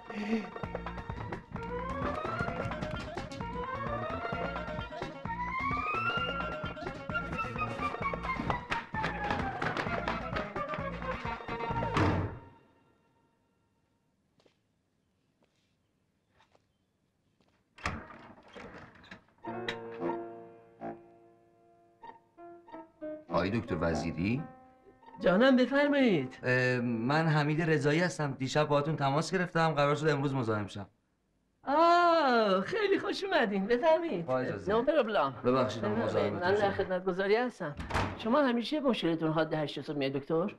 [SPEAKER 1] آقای دکتر وزیری؟
[SPEAKER 13] جانم بفرمایید.
[SPEAKER 1] من حمید رضایی هستم. دیشب باهاتون تماس گرفتم قرار شد امروز مزاحم شم.
[SPEAKER 13] آه خیلی خوش اومدین. بفرمایید. نو پروبلم.
[SPEAKER 1] ببخشید من مزاحمتون
[SPEAKER 13] من در خدمتگزاری هستم. شما همیشه مشکلتون حد هشت صبح میاد دکتر؟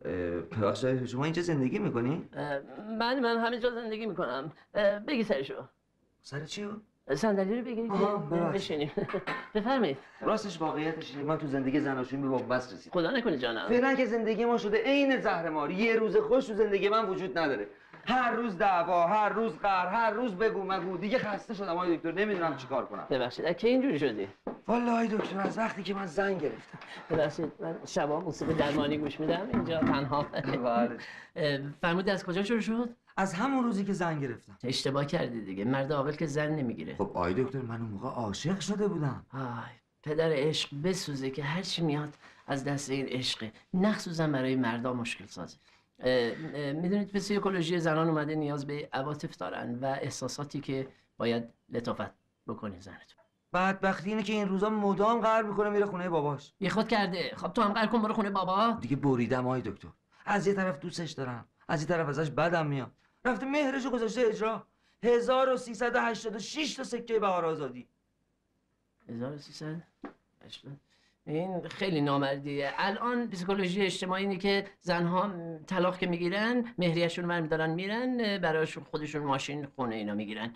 [SPEAKER 1] ببخشید شما اینجا زندگی میکنی؟
[SPEAKER 13] من من همینجا زندگی میکنم. بگی سرشو.
[SPEAKER 1] سر چی؟
[SPEAKER 13] صندلی رو بگیرید بشینیم. بفرمایید.
[SPEAKER 1] راستش واقعیتش اینه من تو زندگی زناشویی به بس رسید.
[SPEAKER 13] خدا نکنه جانم.
[SPEAKER 1] فعلا که زندگی ما شده عین زهرمار. یه روز خوش تو زندگی من وجود نداره. هر روز دعوا، هر روز قهر، هر روز بگو مگو. دیگه خسته شدم آقای دکتر، نمیدونم چیکار کنم.
[SPEAKER 13] ببخشید کی اینجوری شدی؟
[SPEAKER 1] والله آقای دکتر از وقتی که من زنگ گرفتم.
[SPEAKER 13] ببخشید من شبا موسیقی درمانی گوش میدم اینجا تنها.
[SPEAKER 1] بله.
[SPEAKER 13] فرمودی از کجا شروع شد؟
[SPEAKER 1] از همون روزی که زنگ گرفتم.
[SPEAKER 13] اشتباه کردی دیگه. مرد عاقل که زن نمیگیره.
[SPEAKER 1] خب آقای دکتر من اون موقع عاشق شده بودم.
[SPEAKER 13] آی پدر عشق بسوزه که هر چی میاد از دست این عشقه. مخصوصا برای مردا مشکل سازه. میدونید پسیکولوژی زنان اومده نیاز به عواطف دارن و احساساتی که باید لطافت بکنی زنتون.
[SPEAKER 1] بدبختی اینه که این روزا مدام قهر میکنه میره خونه باباش.
[SPEAKER 13] بی خود کرده. خب تو هم قهر کن برو خونه بابا.
[SPEAKER 1] دیگه بریدم آقای دکتر. از یه طرف دوستش دارم، از یه طرف ازش بدم میاد. رفته مهرشو گذاشته اجرا. هزار و سیصد و هشتاد و شش تا سکه بهار آزادی.
[SPEAKER 13] هزار و سیصد و هشتاد این خیلی نامردیه. الان پسیکولوژی اجتماعی اینه که زنها طلاق که میگیرن مهریه‌شون رو میدارن میرن برایشون خودشون ماشین خونه اینا میگیرن.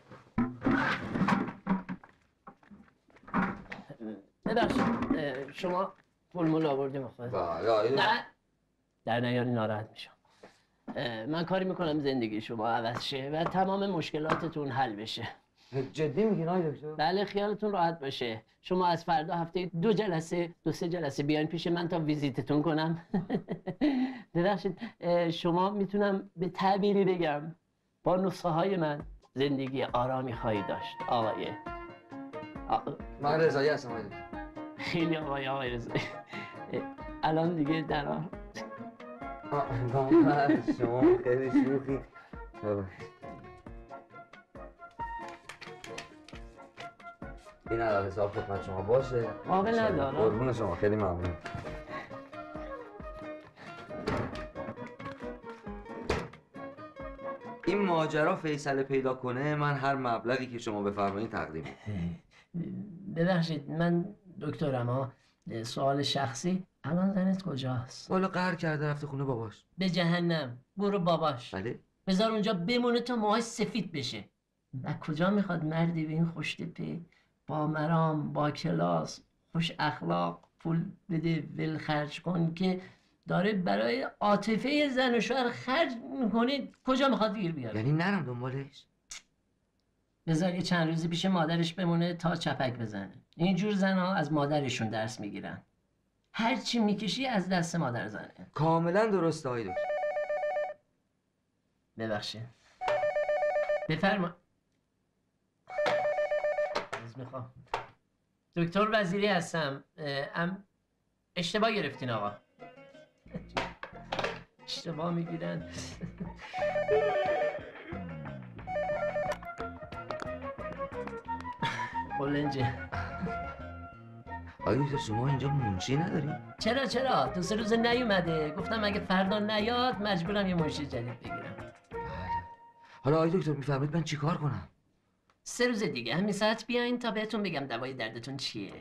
[SPEAKER 13] ببخشید شما پول مول آوردیم خواهد؟ نه در نیاری ناراحت میشم. من کاری میکنم زندگی شما عوض شه و تمام مشکلاتتون حل بشه.
[SPEAKER 1] جدی میگین آقای دکتر؟
[SPEAKER 13] بله خیالتون راحت باشه. شما از فردا هفته دو جلسه دو سه جلسه بیاین پیش من تا ویزیتتون کنم. ببخشید شما میتونم به تعبیری بگم با نسخه های من زندگی آرامی خواهی داشت آقای آ...
[SPEAKER 1] من رضایی هستم آقای دکتر.
[SPEAKER 13] خیلی آقای آقای رضایی. الان دیگه در آن
[SPEAKER 1] شما خیلی شوخی. این عدد حساب خدمت شما باشه.
[SPEAKER 13] قابل ندارم.
[SPEAKER 1] قربون شما خیلی ممنون. این ماجرا فیصله پیدا کنه من هر مبلغی که شما بفرمایید تقدیم میکنم.
[SPEAKER 13] ببخشید من دکترم ها سوال شخصی الان زنت کجاست؟
[SPEAKER 1] والا قهر کرده رفته خونه باباش.
[SPEAKER 13] به جهنم برو باباش.
[SPEAKER 1] بله
[SPEAKER 13] بذار اونجا بمونه تا موهاش سفید بشه. و کجا میخواد مردی به این خوشتپه با مرام با کلاس خوش اخلاق پول بده ول خرج کن که داره برای عاطفه زن و شوهر خرج میکنه کجا میخواد گیر بیاره؟
[SPEAKER 1] یعنی نرم دنبالش؟
[SPEAKER 13] بذار یه چند روزی پیش مادرش بمونه تا چپک بزنه. اینجور زنها از مادرشون درس میگیرن. هر چی میکشی از دست مادر زنه.
[SPEAKER 1] کاملا درسته آقای دکتر.
[SPEAKER 13] ببخشید. بفرما. از میخوام. دکتر وزیری هستم. ام اشتباه گرفتین آقا. اشتباه میگیرن. بلنجه.
[SPEAKER 1] آقای دکتر شما اینجا منشی نداری؟
[SPEAKER 13] چرا چرا؟ دو سه روز نیومده. گفتم اگه فردا نیاد مجبورم یه منشی جدید بگیرم.
[SPEAKER 1] حالا آقای دکتر میفرمایید من چیکار کنم؟
[SPEAKER 13] سه روز دیگه همین ساعت بیاین تا بهتون بگم دوای دردتون چیه.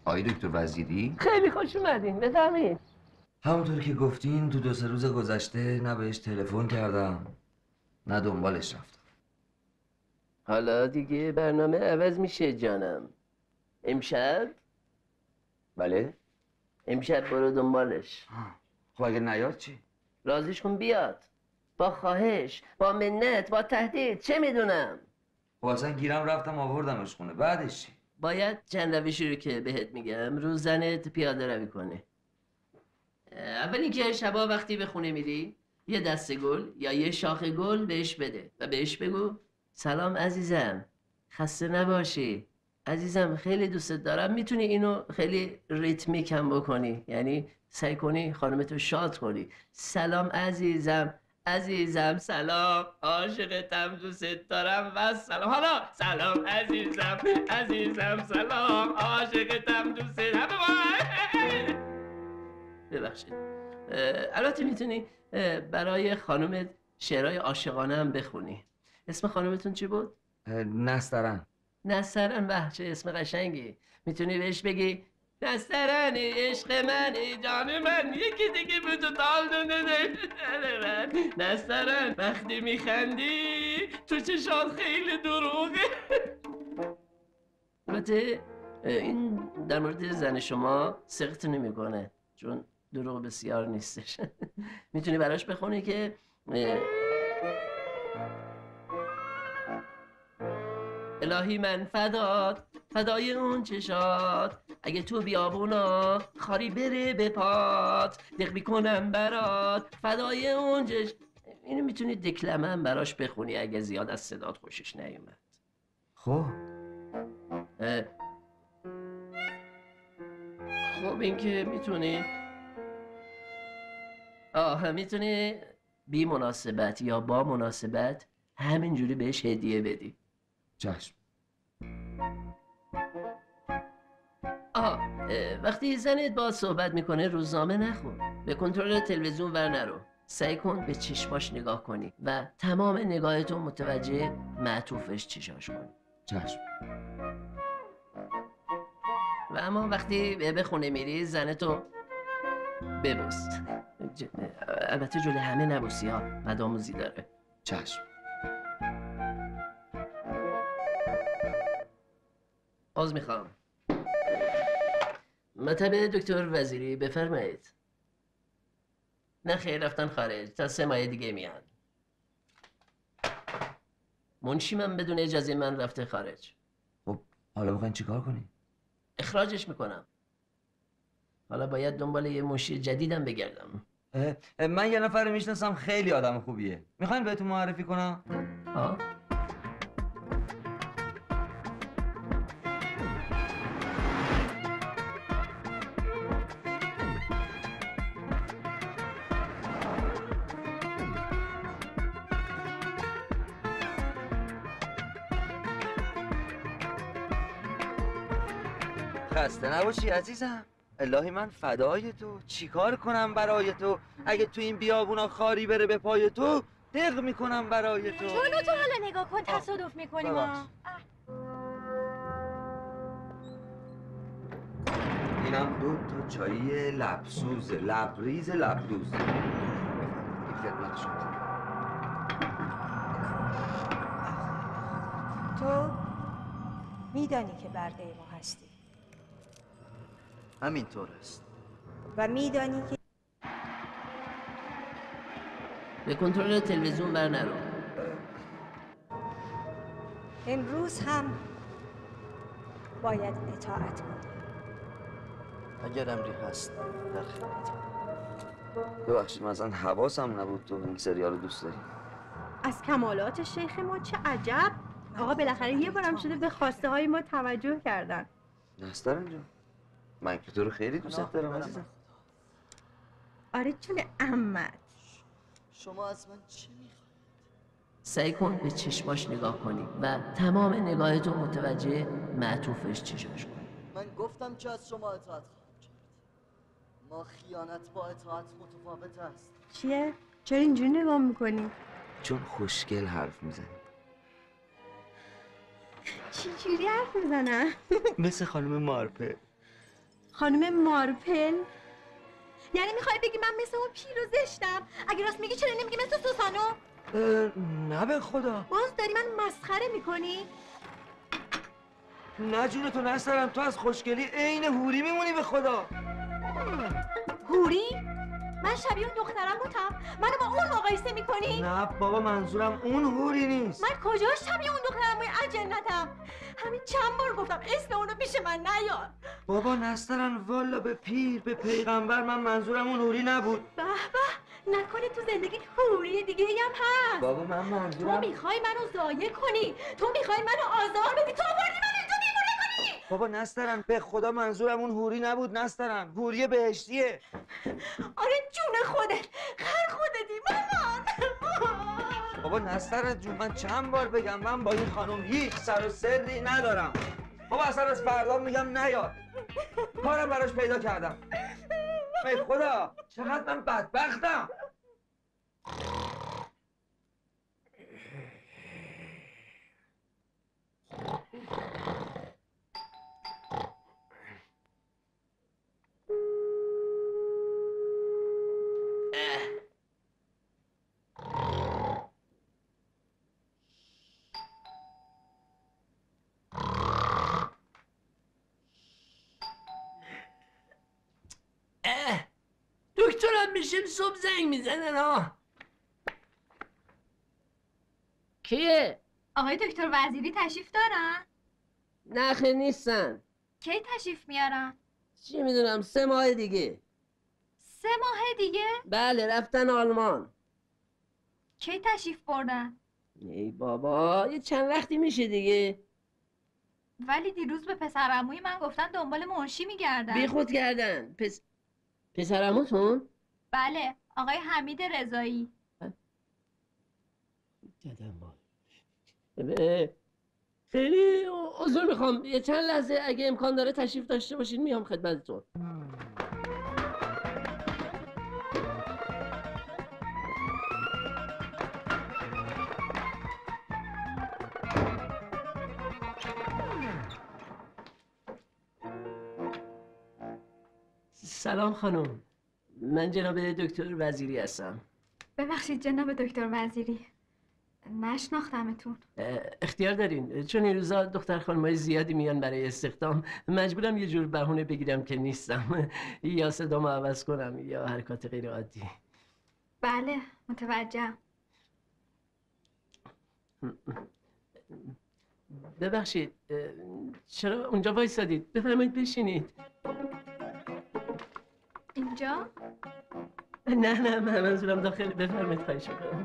[SPEAKER 1] آقای دکتر وزیری؟
[SPEAKER 13] خیلی خوش اومدین، بفرمایید.
[SPEAKER 1] همونطور که گفتین تو دو سه روز گذشته نه بهش تلفن کردم نه دنبالش رفتم.
[SPEAKER 13] حالا دیگه برنامه عوض میشه جانم. امشب؟
[SPEAKER 1] بله؟
[SPEAKER 13] امشب برو دنبالش.
[SPEAKER 1] خب اگه نیاد چی؟
[SPEAKER 13] رازیش کن بیاد. با خواهش، با منت، با تهدید، چه میدونم؟
[SPEAKER 1] خب اصلا گیرم رفتم آوردمش خونه، بعدش چی؟
[SPEAKER 13] باید چند روشی رو که بهت میگم رو زنت پیاده روی کنه. اول اینکه شبا وقتی به خونه میری یه دسته گل یا یه شاخ گل بهش بده و بهش بگو سلام عزیزم، خسته نباشی، عزیزم خیلی دوستت دارم. میتونی اینو خیلی ریتمیک هم بکنی، یعنی سعی کنی خانمتو شاد کنی. سلام عزیزم، عزیزم سلام، عاشقتم، دوستت دارم و سلام. حالا سلام عزیزم، عزیزم سلام، عاشقتم، دوستت همه باید. ببخشید. البته میتونی برای خانمت شعرهای عاشقانه هم بخونی. اسم خانمتون چی بود؟
[SPEAKER 1] نسترن.
[SPEAKER 13] نسترن، به چه اسم قشنگی. میتونی بهش بگی نسترن عشق منی، جان من، یکی دیگه به تو تال دونه من. نسترن وقتی میخندی تو چشات خیلی دروغه. البته این در مورد زن شما سقط نمیکنه چون دروغ بسیار نیستش. میتونی براش بخونی که الهی من فدات، فدای اون چشات، اگه تو بیابونا خاری بره به پات، دق میکنم برات، فدای اون چش. اینو میتونی دکلمه هم براش بخونی اگه زیاد از صدات خوشش نیومد.
[SPEAKER 1] خب
[SPEAKER 13] خب این که میتونی آه میتونی بی مناسبت یا با مناسبت همینجوری بهش هدیه بدی.
[SPEAKER 1] چشم.
[SPEAKER 13] آه وقتی زنت با صحبت میکنه روزنامه نخون، به کنترل تلویزیون ور نرو، سعی کن به چشماش نگاه کنی و تمام نگاهتو متوجه معطوفش چشاش کنی.
[SPEAKER 1] چشم.
[SPEAKER 13] و اما وقتی به خونه میری زنتو ببوس. ج... البته جلوی همه نبوسی ها، بدآموزی داره.
[SPEAKER 1] چشم.
[SPEAKER 13] عذر میخوام. مطب دکتر وزیری بفرمایید. نه خیر رفتن خارج، تا سه ماه دیگه میان. منشی من بدون اجازه من رفته خارج.
[SPEAKER 1] خب حالا میخواین چیکار کنی؟
[SPEAKER 13] اخراجش میکنم. حالا باید دنبال یه منشی جدیدم بگردم.
[SPEAKER 1] من یه نفر میشناسم خیلی آدم خوبیه، میخواین بهتون معرفی کنم؟
[SPEAKER 13] آه؟
[SPEAKER 1] خسته نباشی عزیزم. الهی من فدای تو، چیکار کنم برای تو؟ اگه تو این بیابونا خاری بره به پای تو دق میکنم برای تو.
[SPEAKER 2] جونو تو حالا نگاه کن، تصادف میکنیم ما.
[SPEAKER 1] اینم دو تا چایی لبسوز، لبریز، لبدوز. خدمت شما.
[SPEAKER 10] تو میدانی که برده ما هستی
[SPEAKER 1] همینطور است
[SPEAKER 10] و میدانی که
[SPEAKER 13] به کنترل تلویزیون بر نرو.
[SPEAKER 10] امروز هم باید اطاعت کنی.
[SPEAKER 1] اگر امری هست در خدمتم. ببخشید من اصلا حواسم نبود تو این سریال رو دوست داری.
[SPEAKER 2] از کمالات شیخ ما چه عجب. آقا بالاخره یه بارم شده به خواسته های ما توجه کردن.
[SPEAKER 1] نسترن جان، من که تو رو خیلی دوست دارم عزیزم.
[SPEAKER 2] آره جون عمت.
[SPEAKER 17] شما از من چی میخواید؟
[SPEAKER 13] سعی کن به چشماش نگاه کنی و تمام نگاهتو متوجه معطوفش چشاش کنی.
[SPEAKER 17] من گفتم که از شما اطاعت خواهم کرد. ما خیانت با اطاعت متفاوت است.
[SPEAKER 2] چیه؟ چرا اینجوری نگاه میکنی؟
[SPEAKER 1] چون خوشگل حرف میزنی.
[SPEAKER 2] چی جوری حرف میزنم؟
[SPEAKER 1] مثل خانم مارپه.
[SPEAKER 10] خانم مارپل؟ یعنی میخوای بگی من مثل اون پیر و زشتم؟ اگه راست میگی چرا نمیگی مثل سوسانو؟
[SPEAKER 1] نه به خدا.
[SPEAKER 10] باز داری من مسخره میکنی؟
[SPEAKER 1] نه جون تو نسترم، تو از خوشگلی عین هوری میمونی به خدا.
[SPEAKER 10] هوری؟ من شبیه اون دخترم بودم؟ منو با اون مقایسه میکنی؟
[SPEAKER 1] نه بابا منظورم اون هوری نیست.
[SPEAKER 10] من کجا شبیه اون دخترم بودم؟ از جنتم. همین چند بار گفتم اسم اونو پیش من نیار.
[SPEAKER 1] بابا نسترن والا به پیر به پیغمبر من منظورم اون هوری نبود.
[SPEAKER 10] به به نکنه تو زندگی هوری دیگه هم هست.
[SPEAKER 1] بابا من منظورم
[SPEAKER 10] تو میخوای منو ضایع کنی، تو میخوای منو آزار بدی، تو آوردی منو اینجا دیوونه کنی.
[SPEAKER 1] بابا نسترن به خدا منظورم اون هوری نبود نسترن، هوری بهشتیه.
[SPEAKER 10] آره جون خودت خر خودتی مامان.
[SPEAKER 1] بابا نسترن جون من چند بار بگم من با این خانم هیچ سر و سری ندارم. بابا اصلا از فردا میگم نیاد، کارم براش پیدا کردم. ای خدا چقدر من بدبختم.
[SPEAKER 13] دکترم میشیم صبح زنگ میزنن ها. کیه؟
[SPEAKER 14] آقای دکتر وزیری تشریف دارن؟
[SPEAKER 13] نه خیر نیستن.
[SPEAKER 14] کی تشریف میارن؟
[SPEAKER 13] چی میدونم سه ماه دیگه.
[SPEAKER 14] سه ماه دیگه؟
[SPEAKER 13] بله رفتن آلمان.
[SPEAKER 14] کی تشریف بردن؟
[SPEAKER 13] ای بابا یه چند وقتی میشه دیگه.
[SPEAKER 14] ولی دیروز به پسرعموی من گفتن دنبال منشی میگردن.
[SPEAKER 13] بی خود کردن. پس پسرعموتون؟
[SPEAKER 14] بله آقای حمید رضایی.
[SPEAKER 13] خیلی عذر میخوام یه چند لحظه اگه امکان داره تشریف داشته باشین میام خدمتتون. سلام خانم، من جناب دکتر وزیری هستم.
[SPEAKER 14] ببخشید جناب دکتر وزیری، نشناختمتون.
[SPEAKER 13] اختیار دارین، چون این روزا دختر خانمای زیادی میان برای استخدام، مجبورم یه جور بهونه بگیرم که نیستم، یا صدامو عوض کنم یا حرکات غیر عادی.
[SPEAKER 14] بله متوجهم.
[SPEAKER 13] ببخشید چرا اونجا وایسادید؟ بفرمایید بشینید.
[SPEAKER 14] اینجا؟
[SPEAKER 13] نه نه من منظورم داخل. بفرمایید خواهش میکنم.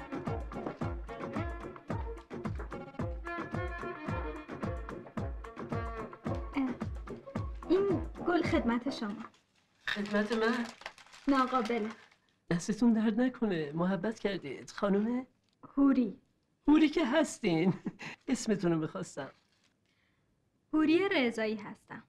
[SPEAKER 14] این گل خدمت شما.
[SPEAKER 13] خدمت من؟
[SPEAKER 14] ناقابله.
[SPEAKER 13] دستتون درد نکنه، محبت کردید. خانومه؟
[SPEAKER 14] هوری.
[SPEAKER 13] هوری که هستین. اسمتون رو میخواستم.
[SPEAKER 14] هوری رضایی هستم.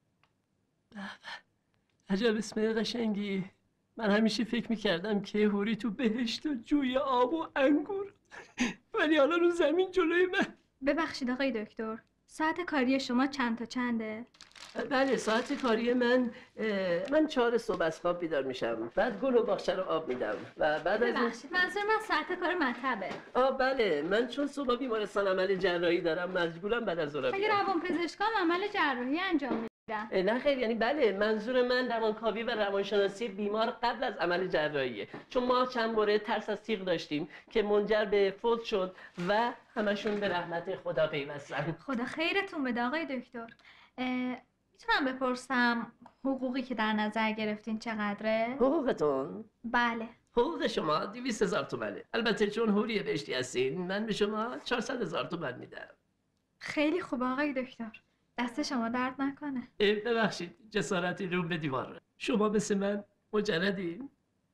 [SPEAKER 13] عجب اسم قشنگی. من همیشه فکر میکردم که هوری تو بهشت و جوی آب و انگور، ولی حالا رو زمین جلوی من.
[SPEAKER 14] ببخشید آقای دکتر، ساعت کاری شما چند تا چنده؟
[SPEAKER 13] بله ساعت کاری من من چهار صبح از خواب بیدار میشم، بعد گل و باغچه رو آب میدم و بعد از
[SPEAKER 14] ببخشید منظور من ساعت کار مطبه.
[SPEAKER 13] آه بله من چون صبح بیمارستان عمل جراحی دارم مجبورم بعد از ظهر بیام.
[SPEAKER 14] مگه روانپزشکان عمل جراحی انجام میدن؟
[SPEAKER 13] نه خیر، یعنی بله منظور من روانکاوی و روانشناسی بیمار قبل از عمل جراحیه، چون ما چند باره ترس از تیغ داشتیم که منجر به فوت شد و همشون به رحمت خدا پیوستن.
[SPEAKER 14] خدا خیرتون بده آقای دکتر. میتونم بپرسم حقوقی که در نظر گرفتین چقدره؟
[SPEAKER 13] حقوقتون؟
[SPEAKER 14] بله.
[SPEAKER 13] حقوق شما دویست هزار تومنه. البته چون هوری بهشتی هستین من به شما چهارصد هزار تومن میدم.
[SPEAKER 14] خیلی خوب آقای دکتر، دست شما درد نکنه.
[SPEAKER 13] ببخشید جسارتی رو به دیوار. شما مثل من مجردین؟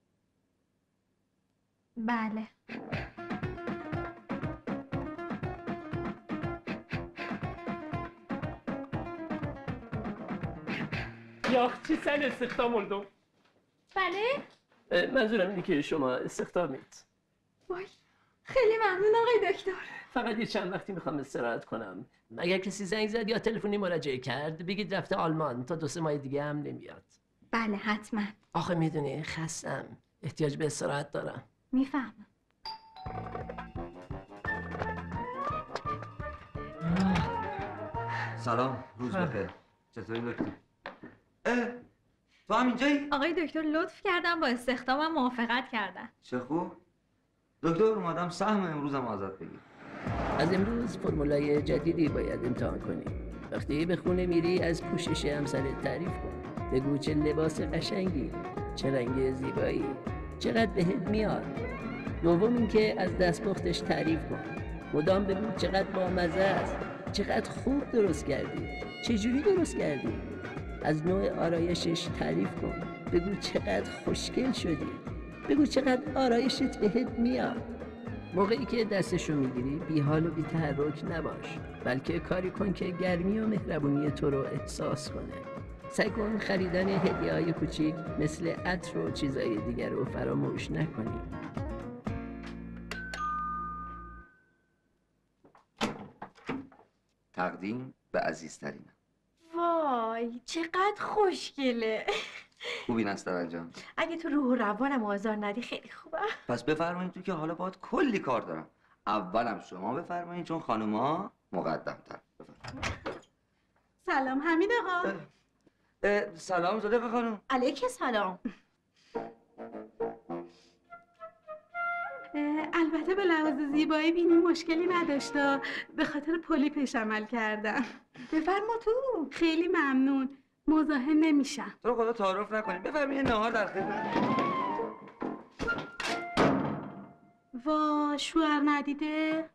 [SPEAKER 14] بله.
[SPEAKER 13] یاخچی سن استخدام مردم.
[SPEAKER 14] بله؟
[SPEAKER 13] منظورم اینه که شما استخدامید.
[SPEAKER 14] وای خیلی ممنون آقای دکتر.
[SPEAKER 13] فقط یه چند وقتی میخوام استراحت کنم. اگر کسی زنگ زد یا تلفنی مراجعه کرد بگید رفته آلمان تا دو سه ماه دیگه هم نمیاد.
[SPEAKER 14] بله حتما.
[SPEAKER 13] آخه میدونی خستم، احتیاج به استراحت دارم.
[SPEAKER 14] میفهمم.
[SPEAKER 1] سلام، روز بخیر. چطوری دکتر؟ اه تو هم اینجایی؟
[SPEAKER 14] آقای دکتر لطف کردن با استخدامم موافقت کردن.
[SPEAKER 1] چه خوب. دکتر اومدم سهم امروزم ازت بگیر.
[SPEAKER 13] از امروز فرمولای جدیدی باید امتحان کنی. وقتی به خونه میری از پوشش همسرت تعریف کن. بگو چه لباس قشنگی، چه رنگ زیبایی، چقدر بهت میاد. دوم اینکه از دستپختش تعریف کن. مدام بگو چقدر بامزه است، چقدر خوب درست کردی، چجوری درست کردی. از نوع آرایشش تعریف کن. بگو چقدر خوشگل شدی، بگو چقدر آرایشت بهت میاد. موقعی که دستشو میگیری بی حال و بی تحرک نباش، بلکه کاری کن که گرمی و مهربونی تو رو احساس کنه. سعی کن خریدن هدیه‌های کوچیک مثل عطر و چیزای دیگر رو فراموش نکنی.
[SPEAKER 1] تقدیم به عزیزترینم.
[SPEAKER 2] وای چقدر خوشگله.
[SPEAKER 1] خوبی نسترن جان؟
[SPEAKER 2] اگه تو روح و روانم آزار ندی خیلی خوبه.
[SPEAKER 1] پس بفرمایید تو که حالا باید کلی کار دارم. اولم شما بفرمایید چون خانوما مقدم تر.
[SPEAKER 4] سلام حمید آقا.
[SPEAKER 1] سلام زلیخا خانم.
[SPEAKER 2] علیک سلام.
[SPEAKER 4] البته به لحاظ زیبایی بینی مشکلی نداشته، به خاطر پولیپش عمل کردم.
[SPEAKER 2] بفرما تو.
[SPEAKER 4] خیلی ممنون، مزاحم نمیشم.
[SPEAKER 1] تو رو خدا تعارف نکنیم. بفرمایید نهار در خدمت.
[SPEAKER 4] وا شوهر ندیده.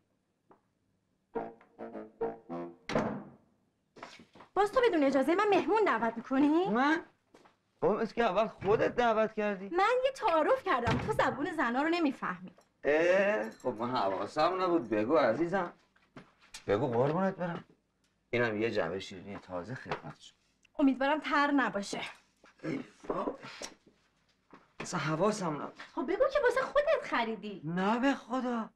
[SPEAKER 2] باز تو بدون اجازه من مهمون دعوت میکنی؟
[SPEAKER 1] من؟ خب از که اول خودت دعوت کردی.
[SPEAKER 2] من یه تعارف کردم، تو زبون زنا رو نمیفهمی.
[SPEAKER 1] اه خب من حواسم نبود. بگو عزیزم، بگو قربونت برم. اینم یه جعبه شیرینی تازه خدمت شد.
[SPEAKER 2] امیدوارم تر نباشه.
[SPEAKER 1] ای بابا اصلا حواسم نبود.
[SPEAKER 2] خب بگو که واسه خودت خریدی.
[SPEAKER 1] نه به خدا.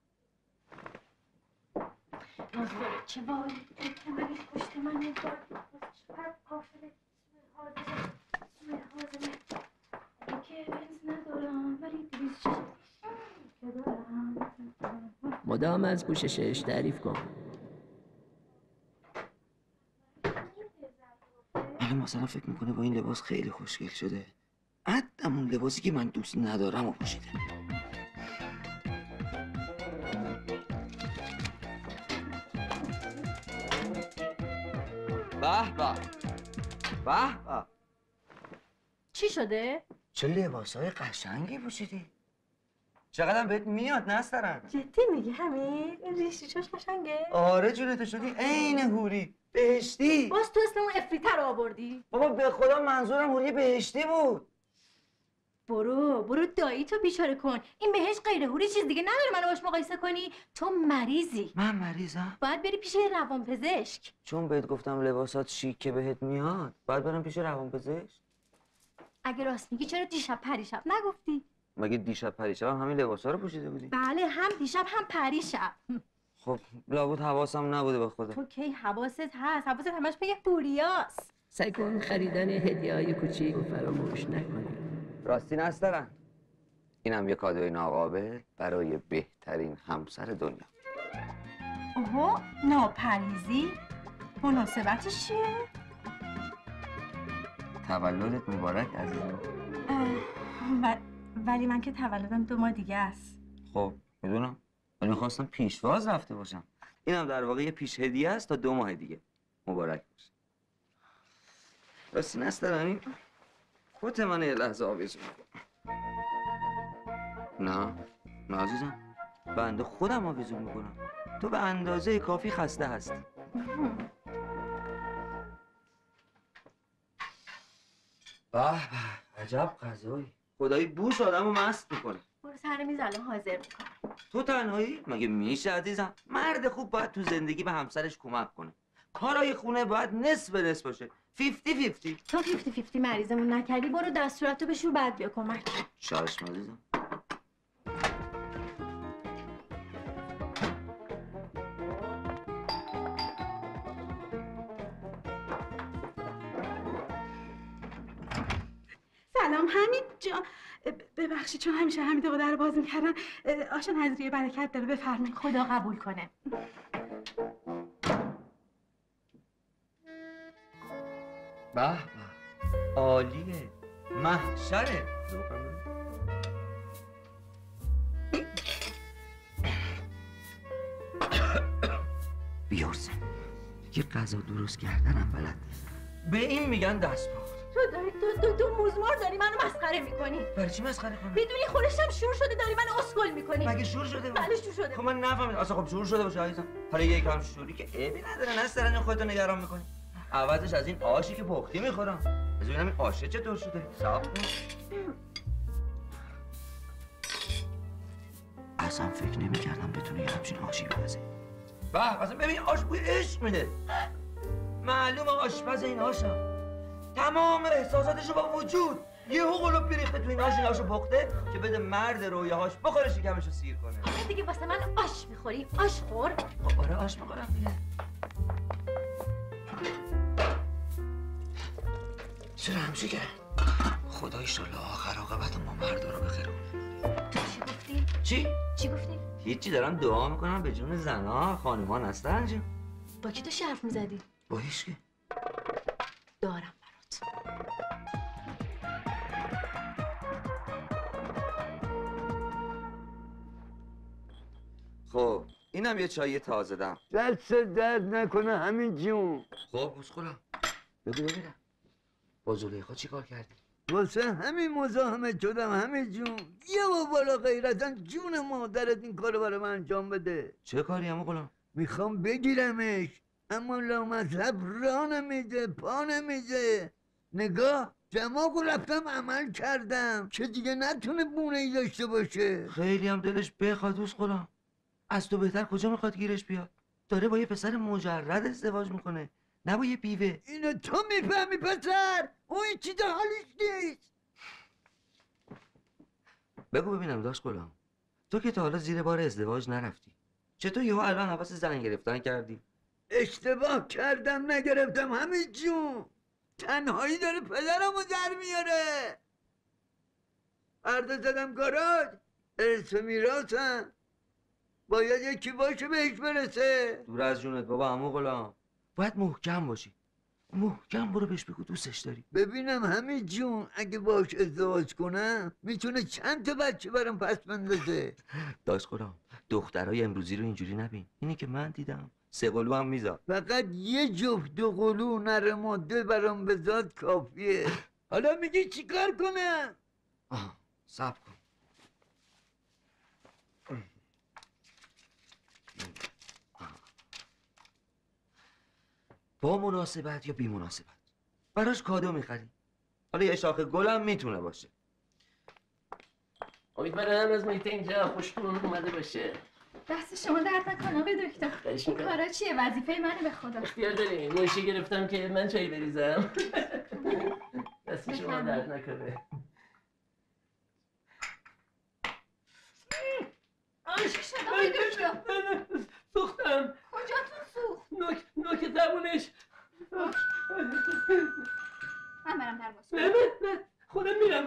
[SPEAKER 2] چه وای که من پشت من نگاه هر قافله سوی حاضره که بنز ندارم ولی دویست که دارم.
[SPEAKER 13] مدام از پوششش تعریف کن.
[SPEAKER 1] الان مثلا فکر میکنه با این لباس خیلی خوشگل شده. حتی اون لباسی که من دوست ندارم و پوشیده. به به به به.
[SPEAKER 2] چی شده؟
[SPEAKER 1] چه لباسای قشنگی پوشیدی. چقدرم بهت میاد نسترن.
[SPEAKER 2] جدی میگی همین؟ این ریشیشاش قشنگه؟
[SPEAKER 1] آره جونه تو شدی عین هوری بهشتی.
[SPEAKER 2] باز تو اسم اون افریته رو آوردی؟
[SPEAKER 1] بابا به خدا منظورم هوری بهشتی بود.
[SPEAKER 2] برو برو دایی تو بیچاره کن. این بهش غیر هوری چیز دیگه نداره منو باش مقایسه کنی. تو مریضی.
[SPEAKER 1] من مریضم؟
[SPEAKER 2] باید بری پیش روانپزشک.
[SPEAKER 1] چون بهت گفتم لباسات شیک که بهت میاد باید برم پیش روانپزشک.
[SPEAKER 2] اگه راست میگی چرا دیشب پریشب نگفتی؟
[SPEAKER 1] مگه دیشب پریشب هم همین لباسا رو پوشیده بودی؟
[SPEAKER 2] بله هم دیشب هم پریشب.
[SPEAKER 1] خب لابد حواسم نبوده به خدا.
[SPEAKER 2] تو کی حواست هست؟ حواست همش به هوریاست.
[SPEAKER 13] سعی کن خریدن هدیه‌های کوچیک رو فراموش نکنی.
[SPEAKER 1] راستی نسترن. اینم یه کادوی ناقابل برای بهترین همسر دنیا.
[SPEAKER 2] اوه ناپریزی؟ مناسبتش چیه؟
[SPEAKER 1] تولدت مبارک عزیزم.
[SPEAKER 2] و... ولی من که تولدم دو ماه دیگه است.
[SPEAKER 1] خب میدونم ولی میخواستم پیشواز رفته باشم. اینم در واقع یه پیش هدیه است تا دو ماه دیگه. مبارک باشه. راستی نسترن این کت من یه لحظه آویزون کن. نه نه عزیزم بنده خودم آویزون میکنم. تو به اندازه کافی خسته هستی. به به عجب غذایی. خدایی بوش آدمو مست میکنه.
[SPEAKER 2] برو سر میز الان حاضر میکنم.
[SPEAKER 1] تو تنهایی؟ مگه میشه عزیزم؟ مرد خوب باید تو زندگی به همسرش کمک کنه. کارای خونه باید نصف به نصف باشه. فیفتی فیفتی.
[SPEAKER 2] تو فیفتی فیفتی مریضمون نکردی برو دستورتو بشور بعد بیا کمک.
[SPEAKER 1] چشم عزیزم.
[SPEAKER 4] میخوام همین جا. ببخشید چون همیشه حمید آقا در باز میکردن. آشا نظریه برکت داره، بفرمایید.
[SPEAKER 14] خدا قبول کنه.
[SPEAKER 1] به به عالیه، محشره. بیارزم یه غذا درست کردنم بلد، به این میگن دستپخت.
[SPEAKER 2] تو داری تو تو تو موزمار داری منو مسخره میکنی.
[SPEAKER 1] برای چی مسخره کنی؟
[SPEAKER 2] میدونی خودش هم شور شده داری منو اسکل میکنی.
[SPEAKER 1] مگه شور شده بود؟
[SPEAKER 2] بله شور شده.
[SPEAKER 1] خب من نفهمیدم. اصلا خب شور شده باشه عزیزم. حالا یک کم شوری که عیبی نداره، نه سرن خودتو نگران میکنی. عوضش از این آشی که پختی میخورم. از ببینم این آشه چطور شده. صبر کن. اصلا فکر نمی‌کردم بتونه یه همچین آشی بپزه. به اصلا ببین آش بوی عشق میده. معلومه آشپز این آشم تمام احساساتشو با وجود یهو قلوب بریخته تو این آش، این آشو پخته که بده مرد رویاهاش بخوره شکمشو سیر کنه.
[SPEAKER 2] آره دیگه واسه من آش میخوری؟ آش خور؟
[SPEAKER 1] خب آره آش میخورم دیگه. چرا همچی کرد؟ خدا ایشالله آخر عاقبت ما مردا رو بخیرونه.
[SPEAKER 2] تو چی گفتی؟
[SPEAKER 1] چی؟
[SPEAKER 2] چی گفتی؟
[SPEAKER 1] هیچی، دارم دعا میکنم به جون زنا خانوما نستن جو.
[SPEAKER 2] با کی تو حرف میزدی؟
[SPEAKER 1] با هیچکی.
[SPEAKER 2] دارم برات.
[SPEAKER 1] خب اینم یه چای تازه دم.
[SPEAKER 5] دست درد نکنه همین جون.
[SPEAKER 1] خب بسخولم بگو ببینم با زلیخا چی کار کردی؟
[SPEAKER 5] واسه همین مزاحمت شدم همین جون. یه با بالا غیرتن جون مادرت این کارو برای من انجام بده.
[SPEAKER 1] چه کاری همو غلام؟
[SPEAKER 5] میخوام بگیرمش اما لامصب راه نمیده، پا نمیده. نگاه دماغو رفتم عمل کردم که دیگه نتونه بونه ای داشته باشه.
[SPEAKER 1] خیلی هم دلش بخواد دوست غلام. از تو بهتر کجا میخواد گیرش بیاد؟ داره با یه پسر مجرد ازدواج میکنه، نه با یه بیوه.
[SPEAKER 5] اینو تو میفهمی پسر؟ اون این چیزا حالیش نیست.
[SPEAKER 1] بگو ببینم داشت غلام، تو که تا حالا زیر بار ازدواج نرفتی، چطور یهو الان حواس زن گرفتن کردی؟
[SPEAKER 5] اشتباه کردم نگرفتم همین جون. تنهایی داره پدرمو در میاره. فردا زدم گاراژ، ارث و میراثم باید یکی باشه بهش برسه.
[SPEAKER 1] دور از جونت بابا عمو غلام، باید محکم باشی. محکم برو بهش بگو دوستش داری.
[SPEAKER 5] ببینم همین جون اگه باش ازدواج کنم میتونه چند تا بچه برام پس بندازه.
[SPEAKER 1] داشت غلام دخترای امروزی رو اینجوری نبین. اینی که من دیدم سه قلو هم میزاد.
[SPEAKER 5] فقط یه جفت دو قلو نر ماده برام بزاد کافیه. حالا میگی چیکار کنم؟
[SPEAKER 1] آه صبر کن. با مناسبت یا بی مناسبت براش کادو میخری. حالا یه شاخه گلم میتونه باشه.
[SPEAKER 13] امیدوارم از محیط اینجا خوشتون اومده باشه.
[SPEAKER 14] دست شما درد نکنه آقای دکتر.
[SPEAKER 13] خواهش
[SPEAKER 14] این
[SPEAKER 13] می‌کنم.
[SPEAKER 14] کارا چیه؟ وظیفه منه به خدا.
[SPEAKER 13] اختیار داری. منشی گرفتم که من چایی بریزم. دست شما درد نکنه.
[SPEAKER 14] چی شد آقای دکتر؟
[SPEAKER 13] سوختم.
[SPEAKER 14] کجاتون سوخت؟
[SPEAKER 13] نوک نوک زبونش.
[SPEAKER 14] من برم در باز.
[SPEAKER 13] نه نه نه خودم میرم.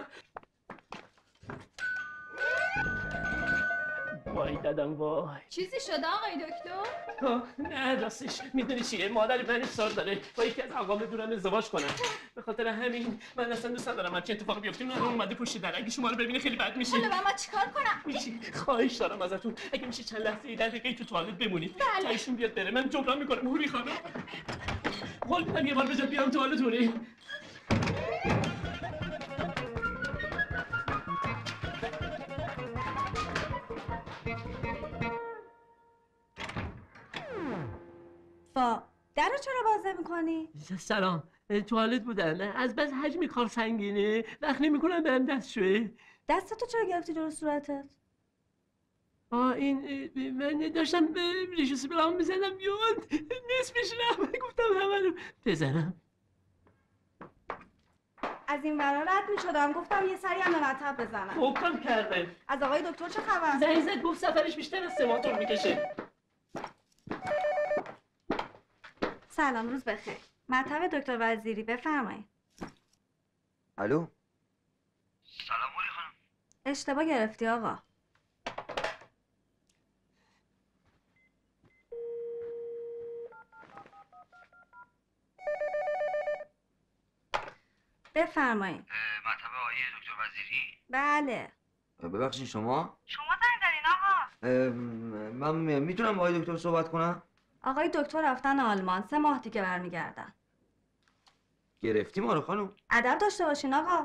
[SPEAKER 13] وای دادم وای.
[SPEAKER 14] چیزی شده آقای دکتر؟
[SPEAKER 13] آه، نه راستش میدونی چیه؟ مادر من اصرار داره با یکی از اقوام دورم ازدواج کنم. به خاطر همین من اصلا دوست ندارم همچین اتفاقی بیفته. اون اومده پشت در. اگه شما رو ببینه خیلی بد میشه.
[SPEAKER 14] حالا من چیکار کنم؟
[SPEAKER 13] میشه خواهش دارم ازتون اگه میشه چند لحظه در دقیقه تو توالت بمونید.
[SPEAKER 14] بله.
[SPEAKER 13] تا ایشون بیاد بره من جبران میکنم. هوری خانم. قول میدم یه بار بجا بیام توالت هوری.
[SPEAKER 10] فا درو چرا باز نمی‌کنی؟
[SPEAKER 13] سلام توالت بودم. از بس حجم کار سنگینه وقت نمیکنم برم دستشویی.
[SPEAKER 10] دستتو چرا گرفتی جلو صورتت؟
[SPEAKER 13] آه این من داشتم ریشوسی بلام میزنم یاد نصفش رفت گفتم همه رو بزنم.
[SPEAKER 10] از این ورا رد می‌شدم گفتم یه سری هم به مطب بزنم.
[SPEAKER 13] خوبم کرده.
[SPEAKER 10] از آقای دکتر چه خبر؟
[SPEAKER 13] زنگ زد گفت سفرش بیشتر از سه ماه طول میکشه.
[SPEAKER 10] سلام روز بخیر. مطب دکتر وزیری بفرمایید.
[SPEAKER 1] الو سلام موری خانم.
[SPEAKER 2] اشتباه گرفتی آقا. بفرمایید.
[SPEAKER 1] مطب آقای دکتر وزیری؟
[SPEAKER 2] بله.
[SPEAKER 1] ببخشید شما؟
[SPEAKER 2] شما زنگ زدین آقا.
[SPEAKER 1] من میتونم با آقای دکتر صحبت کنم؟
[SPEAKER 2] آقای دکتر رفتن آلمان، سه ماه دیگه برمیگردن.
[SPEAKER 1] گرفتی ما رو خانم؟
[SPEAKER 2] ادب داشته باشین آقا.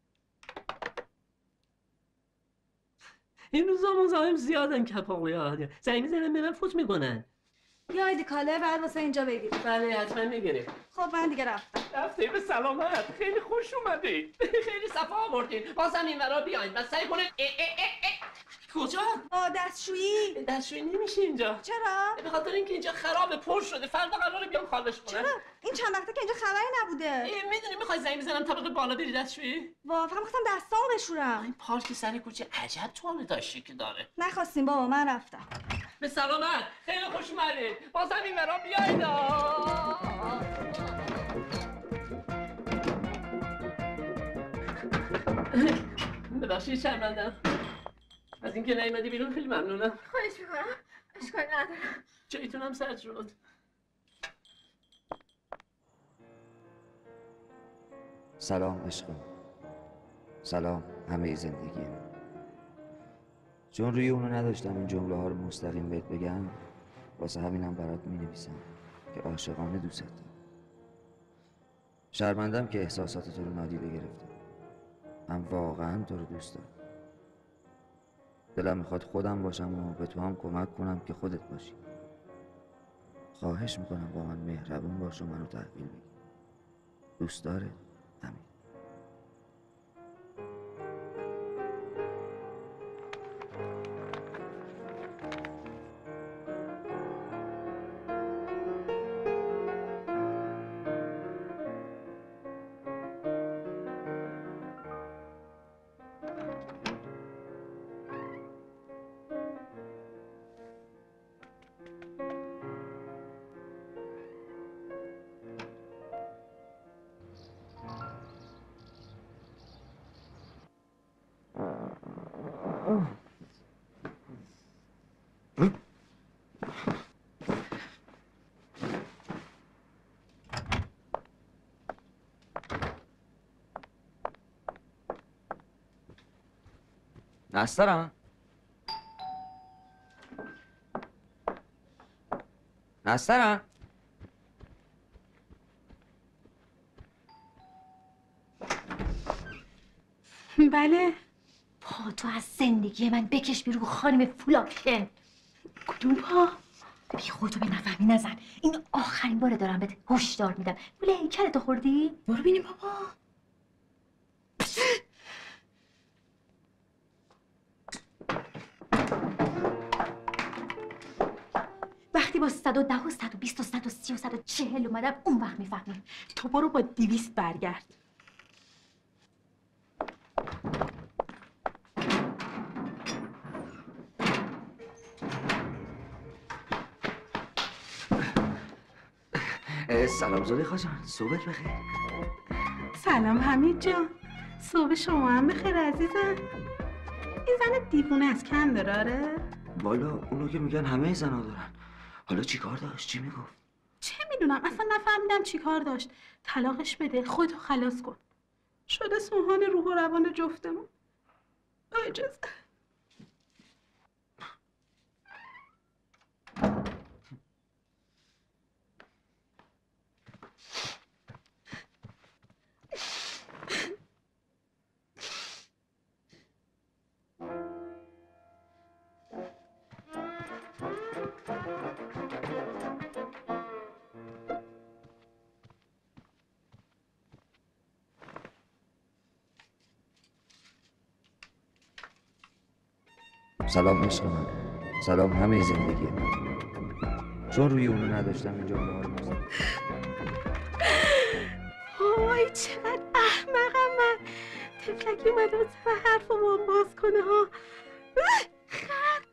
[SPEAKER 13] این روزا مزاحم زیادن کپاقویا. زنگ میزنن به من فوت میکنن.
[SPEAKER 2] یا ایدی کاله بعد واسه اینجا بگیر.
[SPEAKER 13] بله حتما میگیریم.
[SPEAKER 2] خب من دیگه رفتم.
[SPEAKER 13] رفته به سلامت. خیلی خوش اومدی. خیلی صفا آوردین. بازم این ورا بیاین و سعی کنین اه اه اه اه. کجا؟
[SPEAKER 2] با دستشویی.
[SPEAKER 13] دستشویی نمیشه اینجا.
[SPEAKER 2] چرا؟
[SPEAKER 13] به خاطر اینکه اینجا خرابه، پر شده. فردا قراره بیام خالش کنم.
[SPEAKER 2] چرا؟ این چند وقته که اینجا خبری نبوده.
[SPEAKER 13] میدونی میخوای زنگ بزنم طبقه بالا بری دستشویی؟
[SPEAKER 2] وا فقط می‌خواستم دستامو بشورم.
[SPEAKER 13] این پارک سر کوچه عجب توالتاش که داره.
[SPEAKER 2] نخواستیم بابا، من رفتم.
[SPEAKER 13] به سلامت. خیلی خوش اومدید. بازم این ورا بیاید. ببخشید شرمندم. از اینکه نیومدی بیرون خیلی ممنونم.
[SPEAKER 2] خواهش میکنم. اشکالی ندارم.
[SPEAKER 13] جایتونم سرد شد.
[SPEAKER 1] سلام عشقم. سلام همه زندگی من. چون روی اونو نداشتم این جمله ها رو مستقیم بهت بگم، واسه همینم برات می نویسم که عاشقانه دوست دارم. شرمندم که احساسات تو رو نادیده گرفتم. من واقعا تو رو دوست دارم. دلم میخواد خودم باشم و به تو هم کمک کنم که خودت باشی. خواهش میکنم با من مهربون باش و منو تحویل بگیر. دوست داره امیر. نسترن نسترن
[SPEAKER 4] بله.
[SPEAKER 14] پا تو از زندگی من بکش بیرون خانم فلاکشن.
[SPEAKER 4] کدوم پا؟
[SPEAKER 14] بی خودتو به نفهمی نزن. این آخرین باره دارم بهت هشدار میدم. بله هیکلتو خوردی؟
[SPEAKER 4] برو بینیم بابا.
[SPEAKER 14] وقتی با صد و ده و صد و بیست و صد و سی و صد و چهل اومدم اون وقت میفهمیم.
[SPEAKER 4] تو برو با دویست برگرد.
[SPEAKER 1] سلام زلیخا جان، صبحت بخیر.
[SPEAKER 4] سلام حمید جان، صبح شما هم بخیر عزیزم. این زن دیوونه از کم داره آره؟
[SPEAKER 1] والا اونو که میگن همه زنا دارن. حالا چی کار داشت؟ چی میگفت؟
[SPEAKER 4] چه میدونم اصلا نفهمیدم چی کار داشت. طلاقش بده، خودتو خلاص کن. شده سوهان روح و روان جفتمون. با اجازه.
[SPEAKER 1] سلام عشق من. سلام همه زندگی من. چون روی اونو نداشتم اینجا بار مستم.
[SPEAKER 4] وای چقدر احمقم من. تفلکی اومده بود سر حرف و باز کنه ها. خر.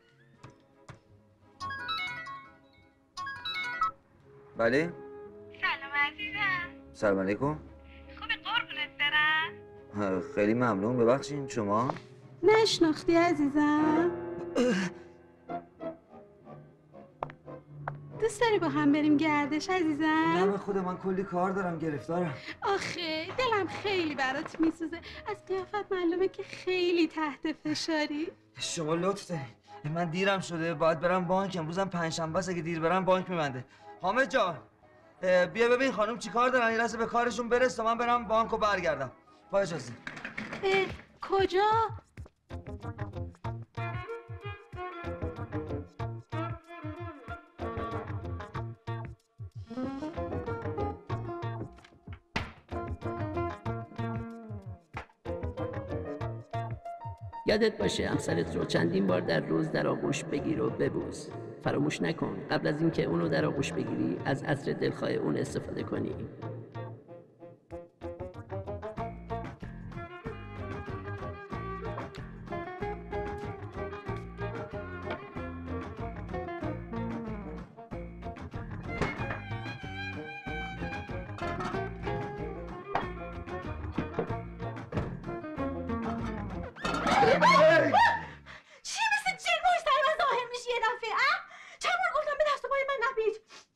[SPEAKER 1] بله؟
[SPEAKER 4] سلام عزیزم.
[SPEAKER 1] سلام علیکم.
[SPEAKER 4] خوبی قربونت برم؟
[SPEAKER 1] خیلی ممنون. ببخشید شما
[SPEAKER 4] نشناختی عزیزم؟ دوست داری با هم بریم گردش عزیزم؟
[SPEAKER 1] نه به خود من کلی کار دارم، گرفتارم.
[SPEAKER 4] آخه دلم خیلی برات میسوزه. از قیافت معلومه که خیلی تحت فشاری.
[SPEAKER 1] شما لطف دارید. من دیرم شده، باید برم بانک. امروزم پنجشنبه است، اگه دیر برم بانک میبنده. حامد جان بیا ببین خانم چی کار دارن، یه لحظه به کارشون برس تا من برم بانک و برگردم. با اجازه.
[SPEAKER 4] کجا؟
[SPEAKER 13] یادت باشه همسرت رو چندین بار در روز در آغوش بگیر و ببوس. فراموش نکن قبل از اینکه اونو در آغوش بگیری از عطر دلخواه اون استفاده کنی.
[SPEAKER 2] چی مثل جل باش سر من ظاهر میشی یه دفعه؟ اه؟ چند بار گفتم به دست و پای من نپیچ.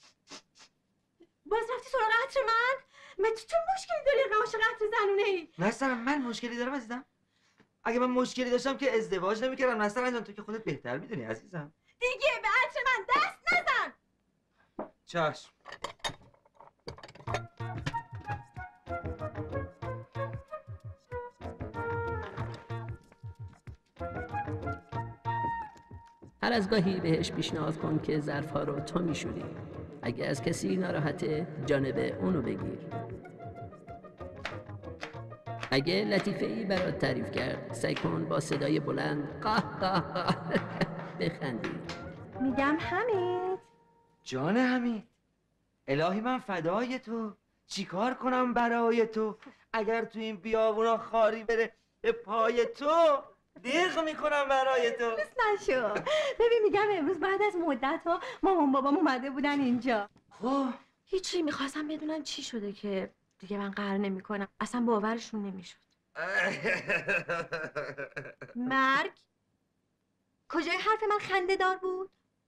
[SPEAKER 2] باز رفتی سراغ عطر من؟ من تو مشکلی داری قاش عطر زنونه ای؟
[SPEAKER 1] نسترن من مشکلی دارم عزیزم؟ اگه من مشکلی داشتم که ازدواج نمیکردم. نسترن جان تو که خودت بهتر میدونی عزیزم.
[SPEAKER 2] دیگه به عطر من دست نزن.
[SPEAKER 1] چشم.
[SPEAKER 13] هر از گاهی بهش پیشنهاد کن که ظرفها رو تو میشوری. اگه از کسی ناراحته جانب اونو بگیر. اگه لطیفه ای برات تعریف کرد سعی کن با صدای بلند قاه قاه قاه بخندی.
[SPEAKER 2] میگم حمید
[SPEAKER 1] جان حمید، الهی من فدای تو. چیکار کنم برای تو؟ اگر تو این بیابونا خاری بره به پای تو دیغ میکنم برای تو.
[SPEAKER 2] دوست نشو. ببین میگم امروز بعد از مدت ها مامان بابام اومده بودن اینجا.
[SPEAKER 1] خب
[SPEAKER 2] هیچی، میخواستم بدونم چی شده که دیگه من قهر نمیکنم. اصلا باورشون نمیشد. مرگ؟ کجای حرف من خنده دار بود؟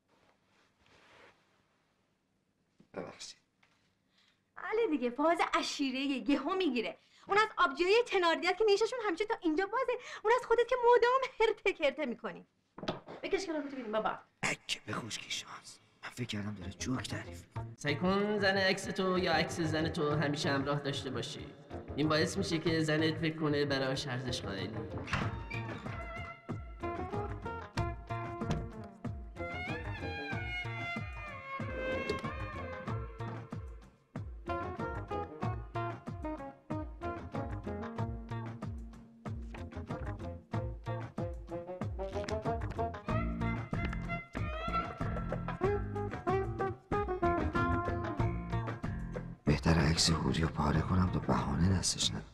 [SPEAKER 1] ببخشید.
[SPEAKER 2] بله دیگه فاز عشیره یهو میگیره. اون از آبجوی تناردیت که نیششون همیشه تا اینجا بازه. اون از خودت که مدام هرته کرته میکنی. بکش کنار تو ببینیم بابا.
[SPEAKER 1] اگه به خوشکی شانس. من فکر کردم داره جوک تعریف.
[SPEAKER 13] سعی کن زن عکس تو یا عکس زن تو همیشه همراه داشته باشی. این باعث میشه که زنت فکر کنه براش ارزش قائلی.
[SPEAKER 1] بهتر عکس هوری رو پاره کنم تا بهانه دستش ندم.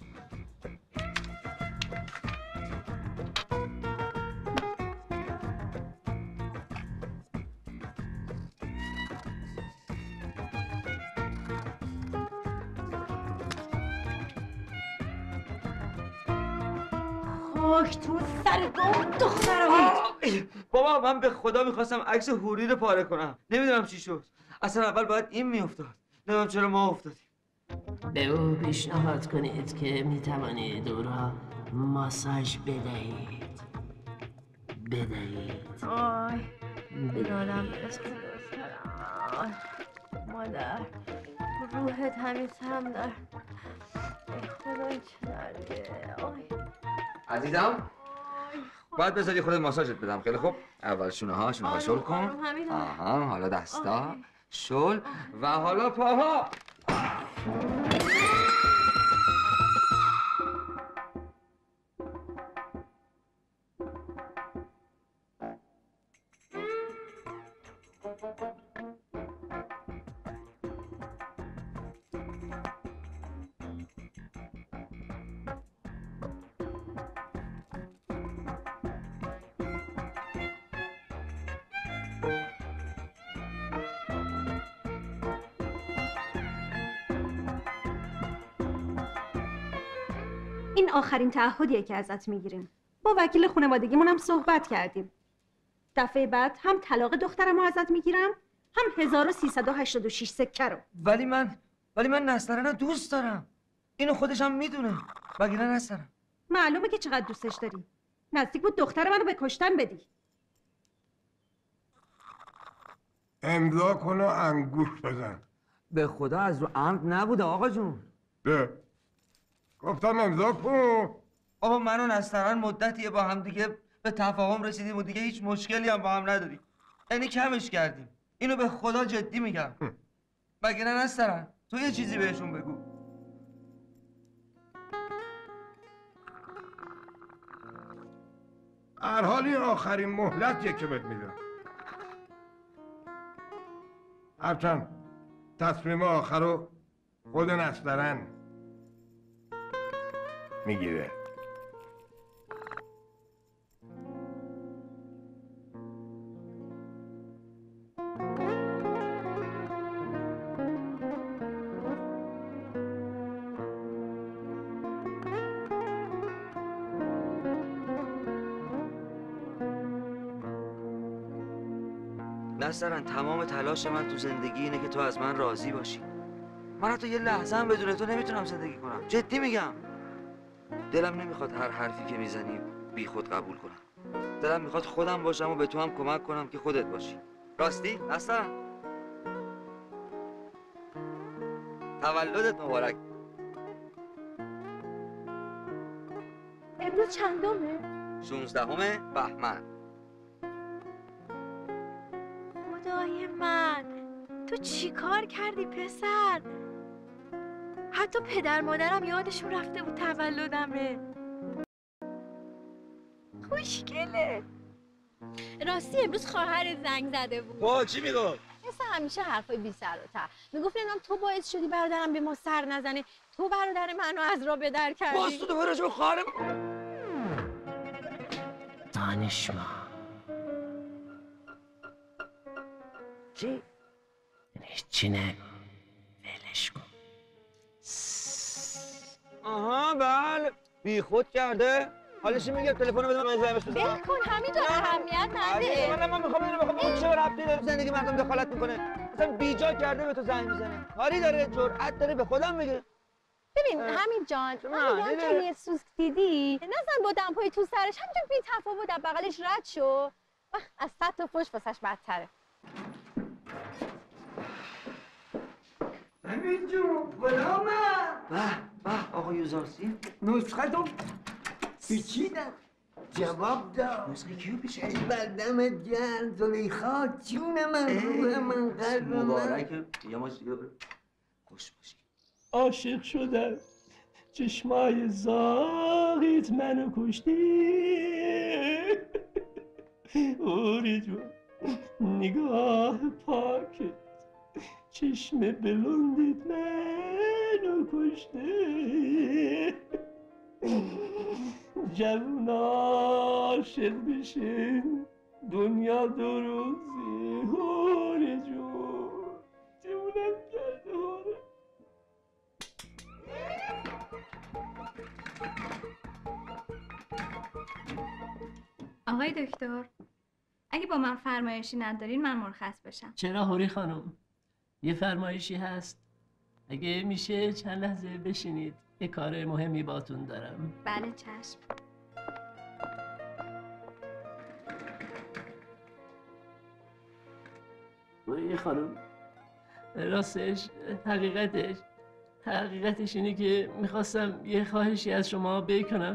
[SPEAKER 2] خاک تو سر گم دخترم.
[SPEAKER 1] بابا من به خدا میخواستم عکس هوری رو پاره کنم. نمیدونم چی شد. اصلا اول باید این میافتاد. نمیدونم چرا ما افتادیم.
[SPEAKER 13] به او پیشنهاد کنید که میتوانید او را ماساژ بدهید. بدهید.
[SPEAKER 2] آی بدادم برسه دخترم. مادر روحت همیشه هم در. ای خدا چه درده. آی
[SPEAKER 1] عزیزم باید بذاری خودت ماساژت بدم. خیلی خوب. اول شونه ها شونه ها شل کن. آها حالا دستا شل و حالا پاها.
[SPEAKER 10] این آخرین تعهدیه که ازت میگیریم. با وکیل خانوادگیمون هم صحبت کردیم. دفعه بعد هم طلاق دخترم رو ازت میگیرم، هم هزار و سیصد و هشتاد و شش سکه رو.
[SPEAKER 1] ولی من ولی من نسترن رو دوست دارم. اینو خودش هم میدونه. وگرنه نسترن.
[SPEAKER 10] معلومه که چقدر دوستش داری. نزدیک بود دختر منو به کشتن بدی.
[SPEAKER 9] امضا کن و انگوش بزن.
[SPEAKER 1] به خدا از رو عمد نبوده آقا جون.
[SPEAKER 9] ده گفتم امضا کن.
[SPEAKER 1] آقا من و نسترن مدتیه با هم دیگه به تفاهم رسیدیم و دیگه هیچ مشکلی هم با هم نداریم. یعنی کمش کردیم. اینو به خدا جدی میگم. وگرنه نسترن تو یه چیزی بهشون بگو.
[SPEAKER 9] هر حال این آخرین مهلتیه که بهت میدم. هرچند تصمیم آخر رو خود نسترن میگیره.
[SPEAKER 1] نسترن تمام تلاش من تو زندگی اینه که تو از من راضی باشی. من حتی یه لحظه هم بدون تو نمیتونم زندگی کنم. جدی میگم. دلم نمیخواد هر حرفی که میزنی بی خود قبول کنم. دلم میخواد خودم باشم و به تو هم کمک کنم که خودت باشی. راستی نسترن؟ تولدت مبارک.
[SPEAKER 2] امروز چندمه؟
[SPEAKER 1] شونزدهمه بهمن.
[SPEAKER 2] خدای من، تو چی کار کردی پسر؟ حتی پدر مادرم یادشون رفته بود تولدمه. خوشگله. راستی امروز خواهر زنگ زده بود.
[SPEAKER 1] با چی میگفت؟
[SPEAKER 2] مثل همیشه حرفای بی سر و ته. میگفت نمیدونم تو باعث شدی برادرم به ما سر نزنه، تو برادر منو از راه به در کردی.
[SPEAKER 1] باز تو دوباره راجع به خواهرم
[SPEAKER 13] دانشما
[SPEAKER 1] چی؟
[SPEAKER 13] هیچی نگو، ولش کن.
[SPEAKER 1] آها بله بی خود کرده. حالش میگه تلفن بده من زنگ بزنم.
[SPEAKER 2] ول کن همینطور اهمیت نده.
[SPEAKER 1] من من میخوام اینو بخوام اون چه ربطی داره زندگی مردم دخالت میکنه؟ مثلا بیجا کرده به تو زنگ میزنه. کاری داره جرأت داره به خودم میگه.
[SPEAKER 2] ببین حمید جان، همین که یه سوسک دیدی نزن با دمپایی تو سرش، همینطور بی تفاوت از بغلش رد شو. از صد تا فوش واسش بدتره.
[SPEAKER 5] همین جون غلامم.
[SPEAKER 1] به به آقا یوزارسی
[SPEAKER 5] نسخه تو پیچیدم جواب داد.
[SPEAKER 1] نسخه کیو پیچیدی؟
[SPEAKER 5] بردمت گرد زلیخا جون من روح من قلب من.
[SPEAKER 1] مبارکه یه ما خوش باشی.
[SPEAKER 12] عاشق شدم چشمای زاغیت منو کشتی. اوری جون نگاه پاکت چشم بلندت منو کشته. جوون عاشق بشین دنیا دو روزی. هوری جون جونم کرده هوری.
[SPEAKER 14] آقای دکتر، اگه با من فرمایشی ندارین من مرخص بشم.
[SPEAKER 8] چرا هوری خانم؟ یه فرمایشی هست. اگه میشه چند لحظه بشینید، یه کار مهمی باتون دارم.
[SPEAKER 14] بله چشم.
[SPEAKER 8] هوری خانم، راستش حقیقتش حقیقتش اینه که میخواستم یه خواهشی از شما بکنم.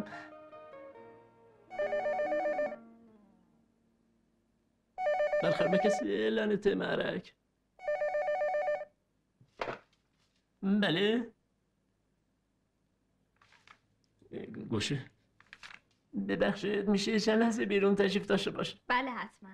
[SPEAKER 8] برخورد کسی لعنت معرک. بله گوشه ببخشید میشه چند لحظه بیرون تشریف داشته باشه؟
[SPEAKER 14] بله حتما.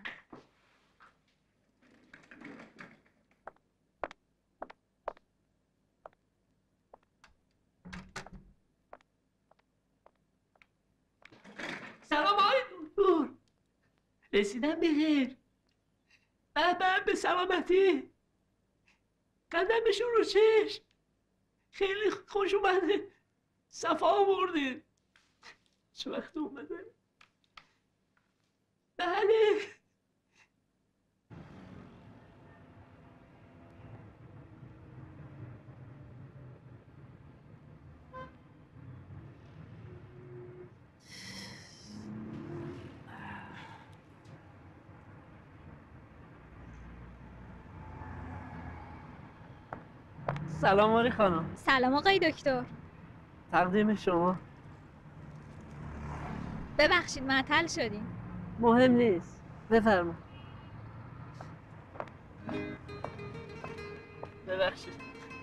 [SPEAKER 8] سلام آقای دکتر، رسیدم به خیر. به به سلامتی. قدمشون رو چشم. خیلی خوش اومده. صفا آوردید.
[SPEAKER 13] چه وقت اومدن؟ بله. سلام آری خانم.
[SPEAKER 14] سلام آقای دکتر.
[SPEAKER 13] تقدیم شما.
[SPEAKER 14] ببخشید معطل شدیم.
[SPEAKER 13] مهم نیست. بفرما. ببخشید.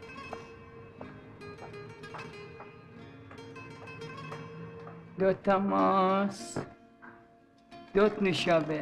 [SPEAKER 18] دو تا ماست، دو تا نوشابه.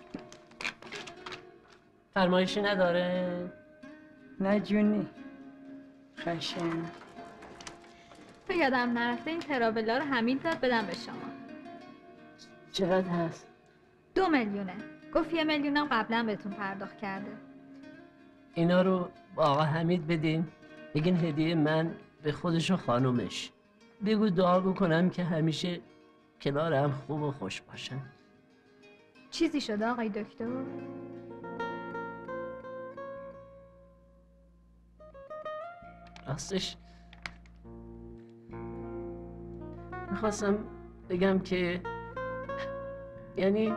[SPEAKER 13] فرمایشی نداره؟
[SPEAKER 18] نه جونی. خشن.
[SPEAKER 14] تو یادم نرفته این ترابلا رو حمید داد بدم به شما.
[SPEAKER 13] چقدر هست؟
[SPEAKER 14] دو میلیونه. گفت یه میلیونم قبلا بهتون پرداخت کرده.
[SPEAKER 13] اینا رو با آقا حمید بدین. بگین هدیه من به خودش و خانومش. بگو دعا بکنم که همیشه کنار هم خوب و خوش باشن.
[SPEAKER 14] چیزی شده آقای دکتر؟
[SPEAKER 13] راستش میخواستم بگم که یعنی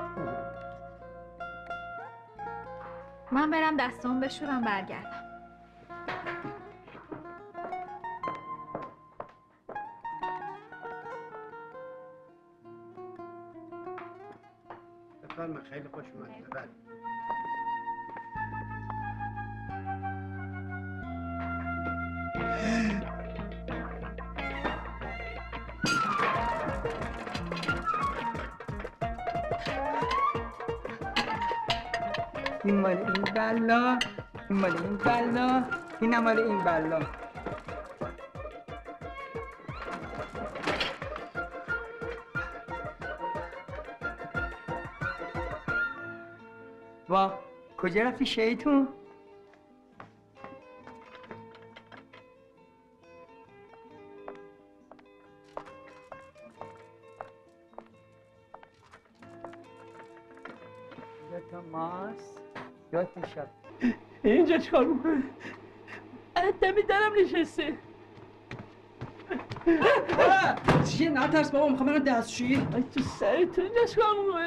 [SPEAKER 14] من برم دستام بشورم برگردم.
[SPEAKER 19] بفرمایید خیلی خوش اومدید. بله.
[SPEAKER 18] این مال این بلا، این مال این بلا، این مال این بلا. وا کجا رفتی شیطون؟ دو تا ماست، دو تا شب.
[SPEAKER 13] اینجا چکار میکنه؟ دم درم نشسته.
[SPEAKER 12] چیه نترس بابا، میخوام برم دستشویی.
[SPEAKER 13] ای تو سرتون اینجا چکار میکنه؟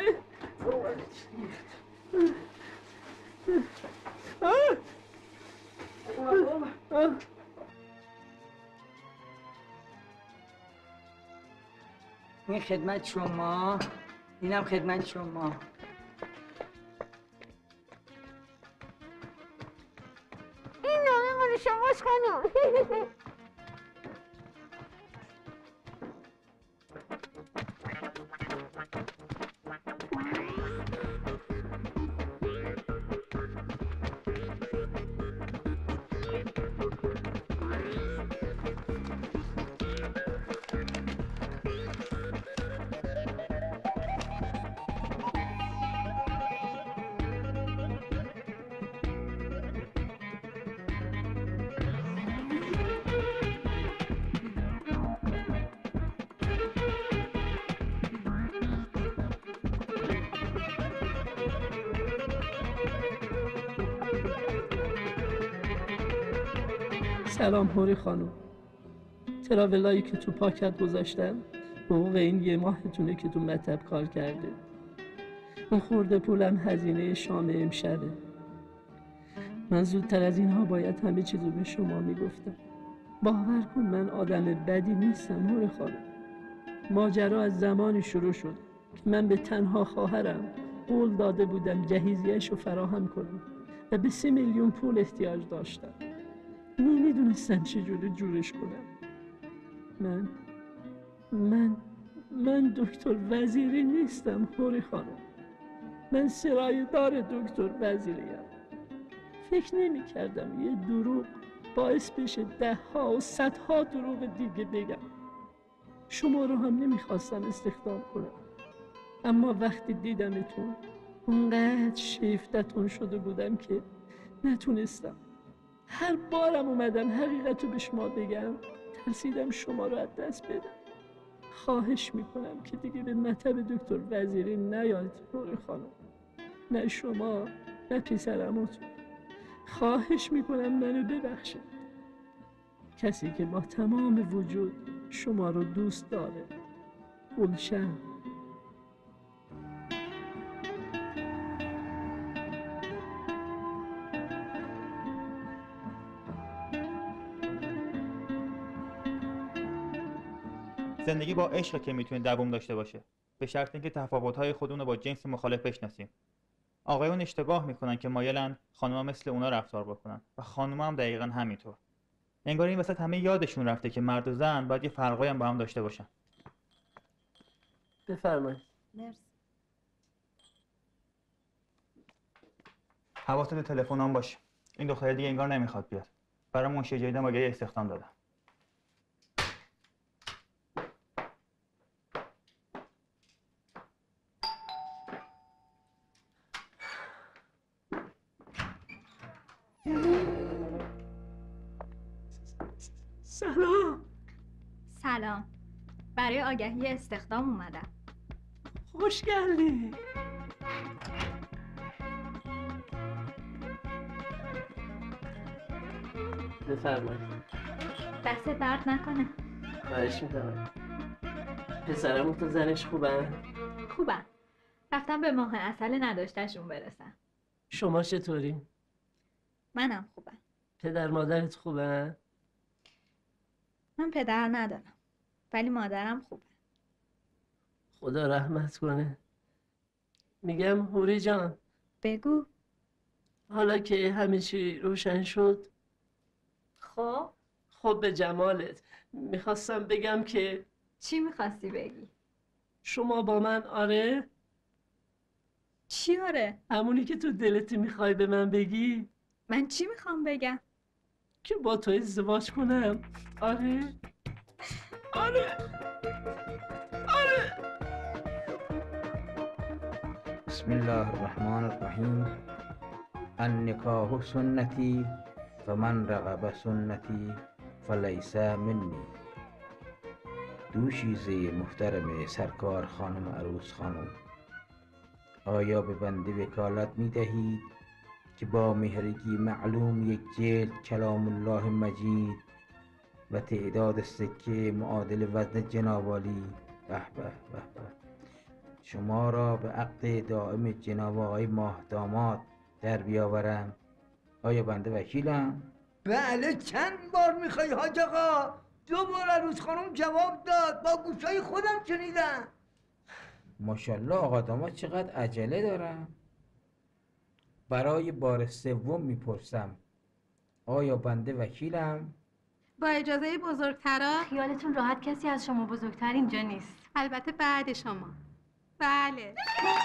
[SPEAKER 18] این خدمت شما، اینم خدمت شما.
[SPEAKER 2] این نامه مال شماست خانم.
[SPEAKER 13] سلام هوری خانم. تراولایی که تو پاکت گذاشتم حقوق این یه ماهتونه که تو مطب کار کرده. اون خورده پولم هزینه شام امشبه. من زودتر از اینها باید همه چیزو به شما میگفتم. باور کن من آدم بدی نیستم هوری خانم. ماجرا از زمانی شروع شد که من به تنها خواهرم قول داده بودم جهیزیه‌اش رو فراهم کنم و به سه میلیون پول احتیاج داشتم. نمیدونستم چجوری جورش کنم. من من من دکتر وزیری نیستم هوری خانم. من سرایه‌دار دکتر وزیریم. فکر نمی کردم یه دروغ باعث بشه ده ها و صدها دروغ دیگه بگم. شما رو هم نمیخواستم استخدام کنم، اما وقتی دیدمتون اونقدر شیفتتون شده بودم که نتونستم. هر بارم اومدم حقیقت رو به شما بگم ترسیدم شما رو از دست بدم.
[SPEAKER 19] خواهش میکنم که دیگه به مطب دکتر وزیری نیاید روی خانم، نه شما نه پسرموتون. خواهش میکنم منو ببخشید. کسی که با تمام وجود شما رو دوست داره. گلشن.
[SPEAKER 15] زندگی با عشق که میتونه دوام داشته باشه، به شرط اینکه تفاوت‌های خودمون رو با جنس مخالف بشناسیم. آقایون اشتباه میکنن که مایلن خانم‌ها مثل اونا رفتار بکنن و خانم‌ها هم دقیقاً همینطور. انگار این وسط همه یادشون رفته که مرد و زن باید یه فرقایی هم با هم داشته باشن.
[SPEAKER 19] بفرمایید.
[SPEAKER 10] مرسی.
[SPEAKER 15] حواست به تلفنام باشه. این دختر دیگه انگار نمیخواد بیاد. برای منشی جدیدم آگهی استخدام دادم.
[SPEAKER 19] سلام.
[SPEAKER 14] سلام. برای آگهی استخدام اومدم.
[SPEAKER 19] خوش گردی. بفرمایید.
[SPEAKER 14] دست درد نکنه.
[SPEAKER 19] خواهش میکنم. پسرمون تو زنش خوبن؟
[SPEAKER 14] خوبن. رفتم به ماه عسل نداشتهشون برسن.
[SPEAKER 19] شما چطوری؟
[SPEAKER 14] منم خوبم.
[SPEAKER 19] پدر مادرت خوبن؟
[SPEAKER 14] من پدر ندارم. ولی مادرم خوبه.
[SPEAKER 19] خدا رحمت کنه. میگم هوری جان.
[SPEAKER 14] بگو.
[SPEAKER 19] حالا که همه چی روشن شد.
[SPEAKER 14] خب؟
[SPEAKER 19] خب به جمالت. میخواستم بگم که.
[SPEAKER 14] چی میخواستی بگی؟
[SPEAKER 19] شما با من آره؟
[SPEAKER 14] چی آره؟
[SPEAKER 19] همونی که تو دلت میخوای به من بگی؟
[SPEAKER 14] من چی میخوام بگم؟
[SPEAKER 19] که با تو ازدواج کنم. آره؟ آره؟ آره؟
[SPEAKER 20] بسم الله الرحمن الرحیم. النکاح سنتی فمن رغب سنتی فلیس منی. دوشیزه محترم سرکار خانم عروس خانم، آیا به بنده وکالت می دهید که با مهرگی معلوم یک جلد کلام الله مجید و تعداد سکه معادل وزن جناب عالی به به به به شما را به عقد دائم جناب آقای ماه داماد در بیاورم؟ آیا بنده وکیلم؟
[SPEAKER 5] بله. چند بار میخوای حاج آقا؟ دو بار عروس خانم جواب داد. با گوشای خودم شنیدم.
[SPEAKER 20] ماشاءالله آقا داماد چقدر عجله دارم. برای بار سوم میپرسم آیا بنده وکیلم؟
[SPEAKER 4] با اجازه بزرگترا.
[SPEAKER 2] خیالتون راحت، کسی از شما بزرگتر اینجا نیست.
[SPEAKER 4] البته بعد شما. بله.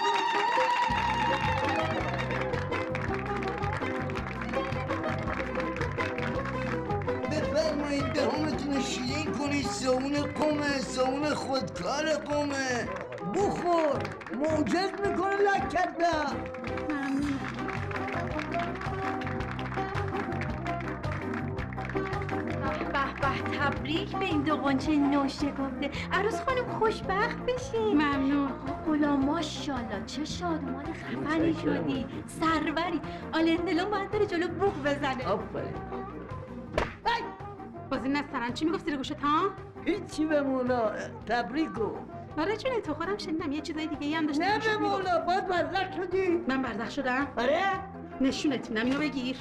[SPEAKER 5] بفرمایید دهانتون رو شیرین کنید. صابون قمه، صابون خودکار قمه. بخور. معجز میکنه لکت به.
[SPEAKER 2] به به، تبریک به این دو قنچه نوشکافته. عروس خانم خوشبخت بشین.
[SPEAKER 4] ممنون.
[SPEAKER 2] غلام ماشاءالله چه شادمان خفنی شدی. سروری. آلندلون باید بره جلو بوق بزنه.
[SPEAKER 19] آفرین.
[SPEAKER 4] بازی نسترن چی میگفت زیر گوشت ها؟
[SPEAKER 5] هیچی به مولا. تبریکو.
[SPEAKER 4] آره جونه تو خودم شنیدم یه چیزای دیگه هم داشتی.
[SPEAKER 5] نه به مولا. باید برزخ شدی.
[SPEAKER 4] من برزخ شدم؟
[SPEAKER 5] آره.
[SPEAKER 4] نشونت میدم. اینو بگیر.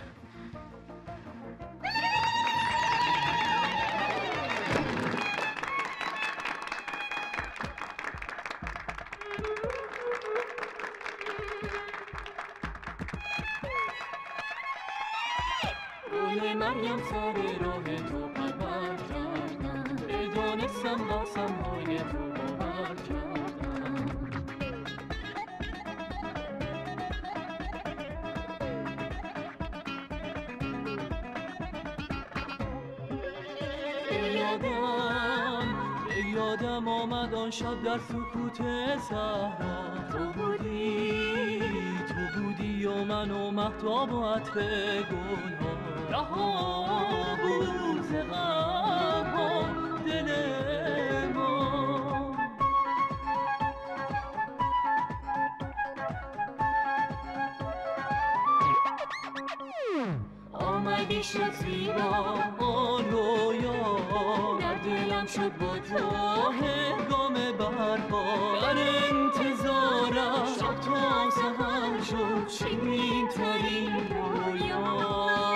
[SPEAKER 19] گل مریم سر راه تو پرور کردم، بدانستم باسم های تو باور کردم. به یادم به یادم آمد آن شب در سکوت صحرا. تو بودی تو بودی و من و مهتاب و عطر گلها. رها بود ز غم ها دل ما.
[SPEAKER 21] زندگی شد زیبا آن رویا در دلم شد با تو هنگام برپا در انتظارم شب تا سحر شد شیرین ترین رویا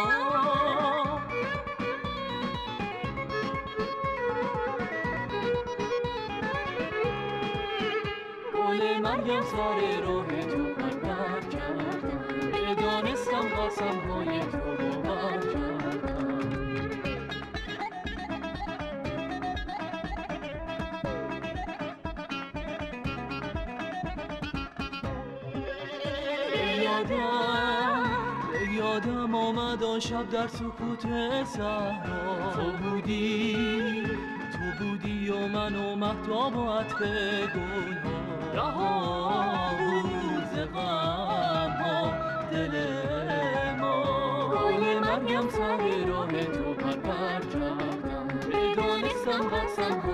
[SPEAKER 21] گل مریم سر راه تو پرور کردم بدانستم قسم های تو باور کردم یادم یادم آمد آن شب در سکوت صحرا تو بودی تو بودی و من و مهتاب و عطر گلها رها بود ز غمها دل ما گل مریم سر راه تو پرور کردم بدانستم قسم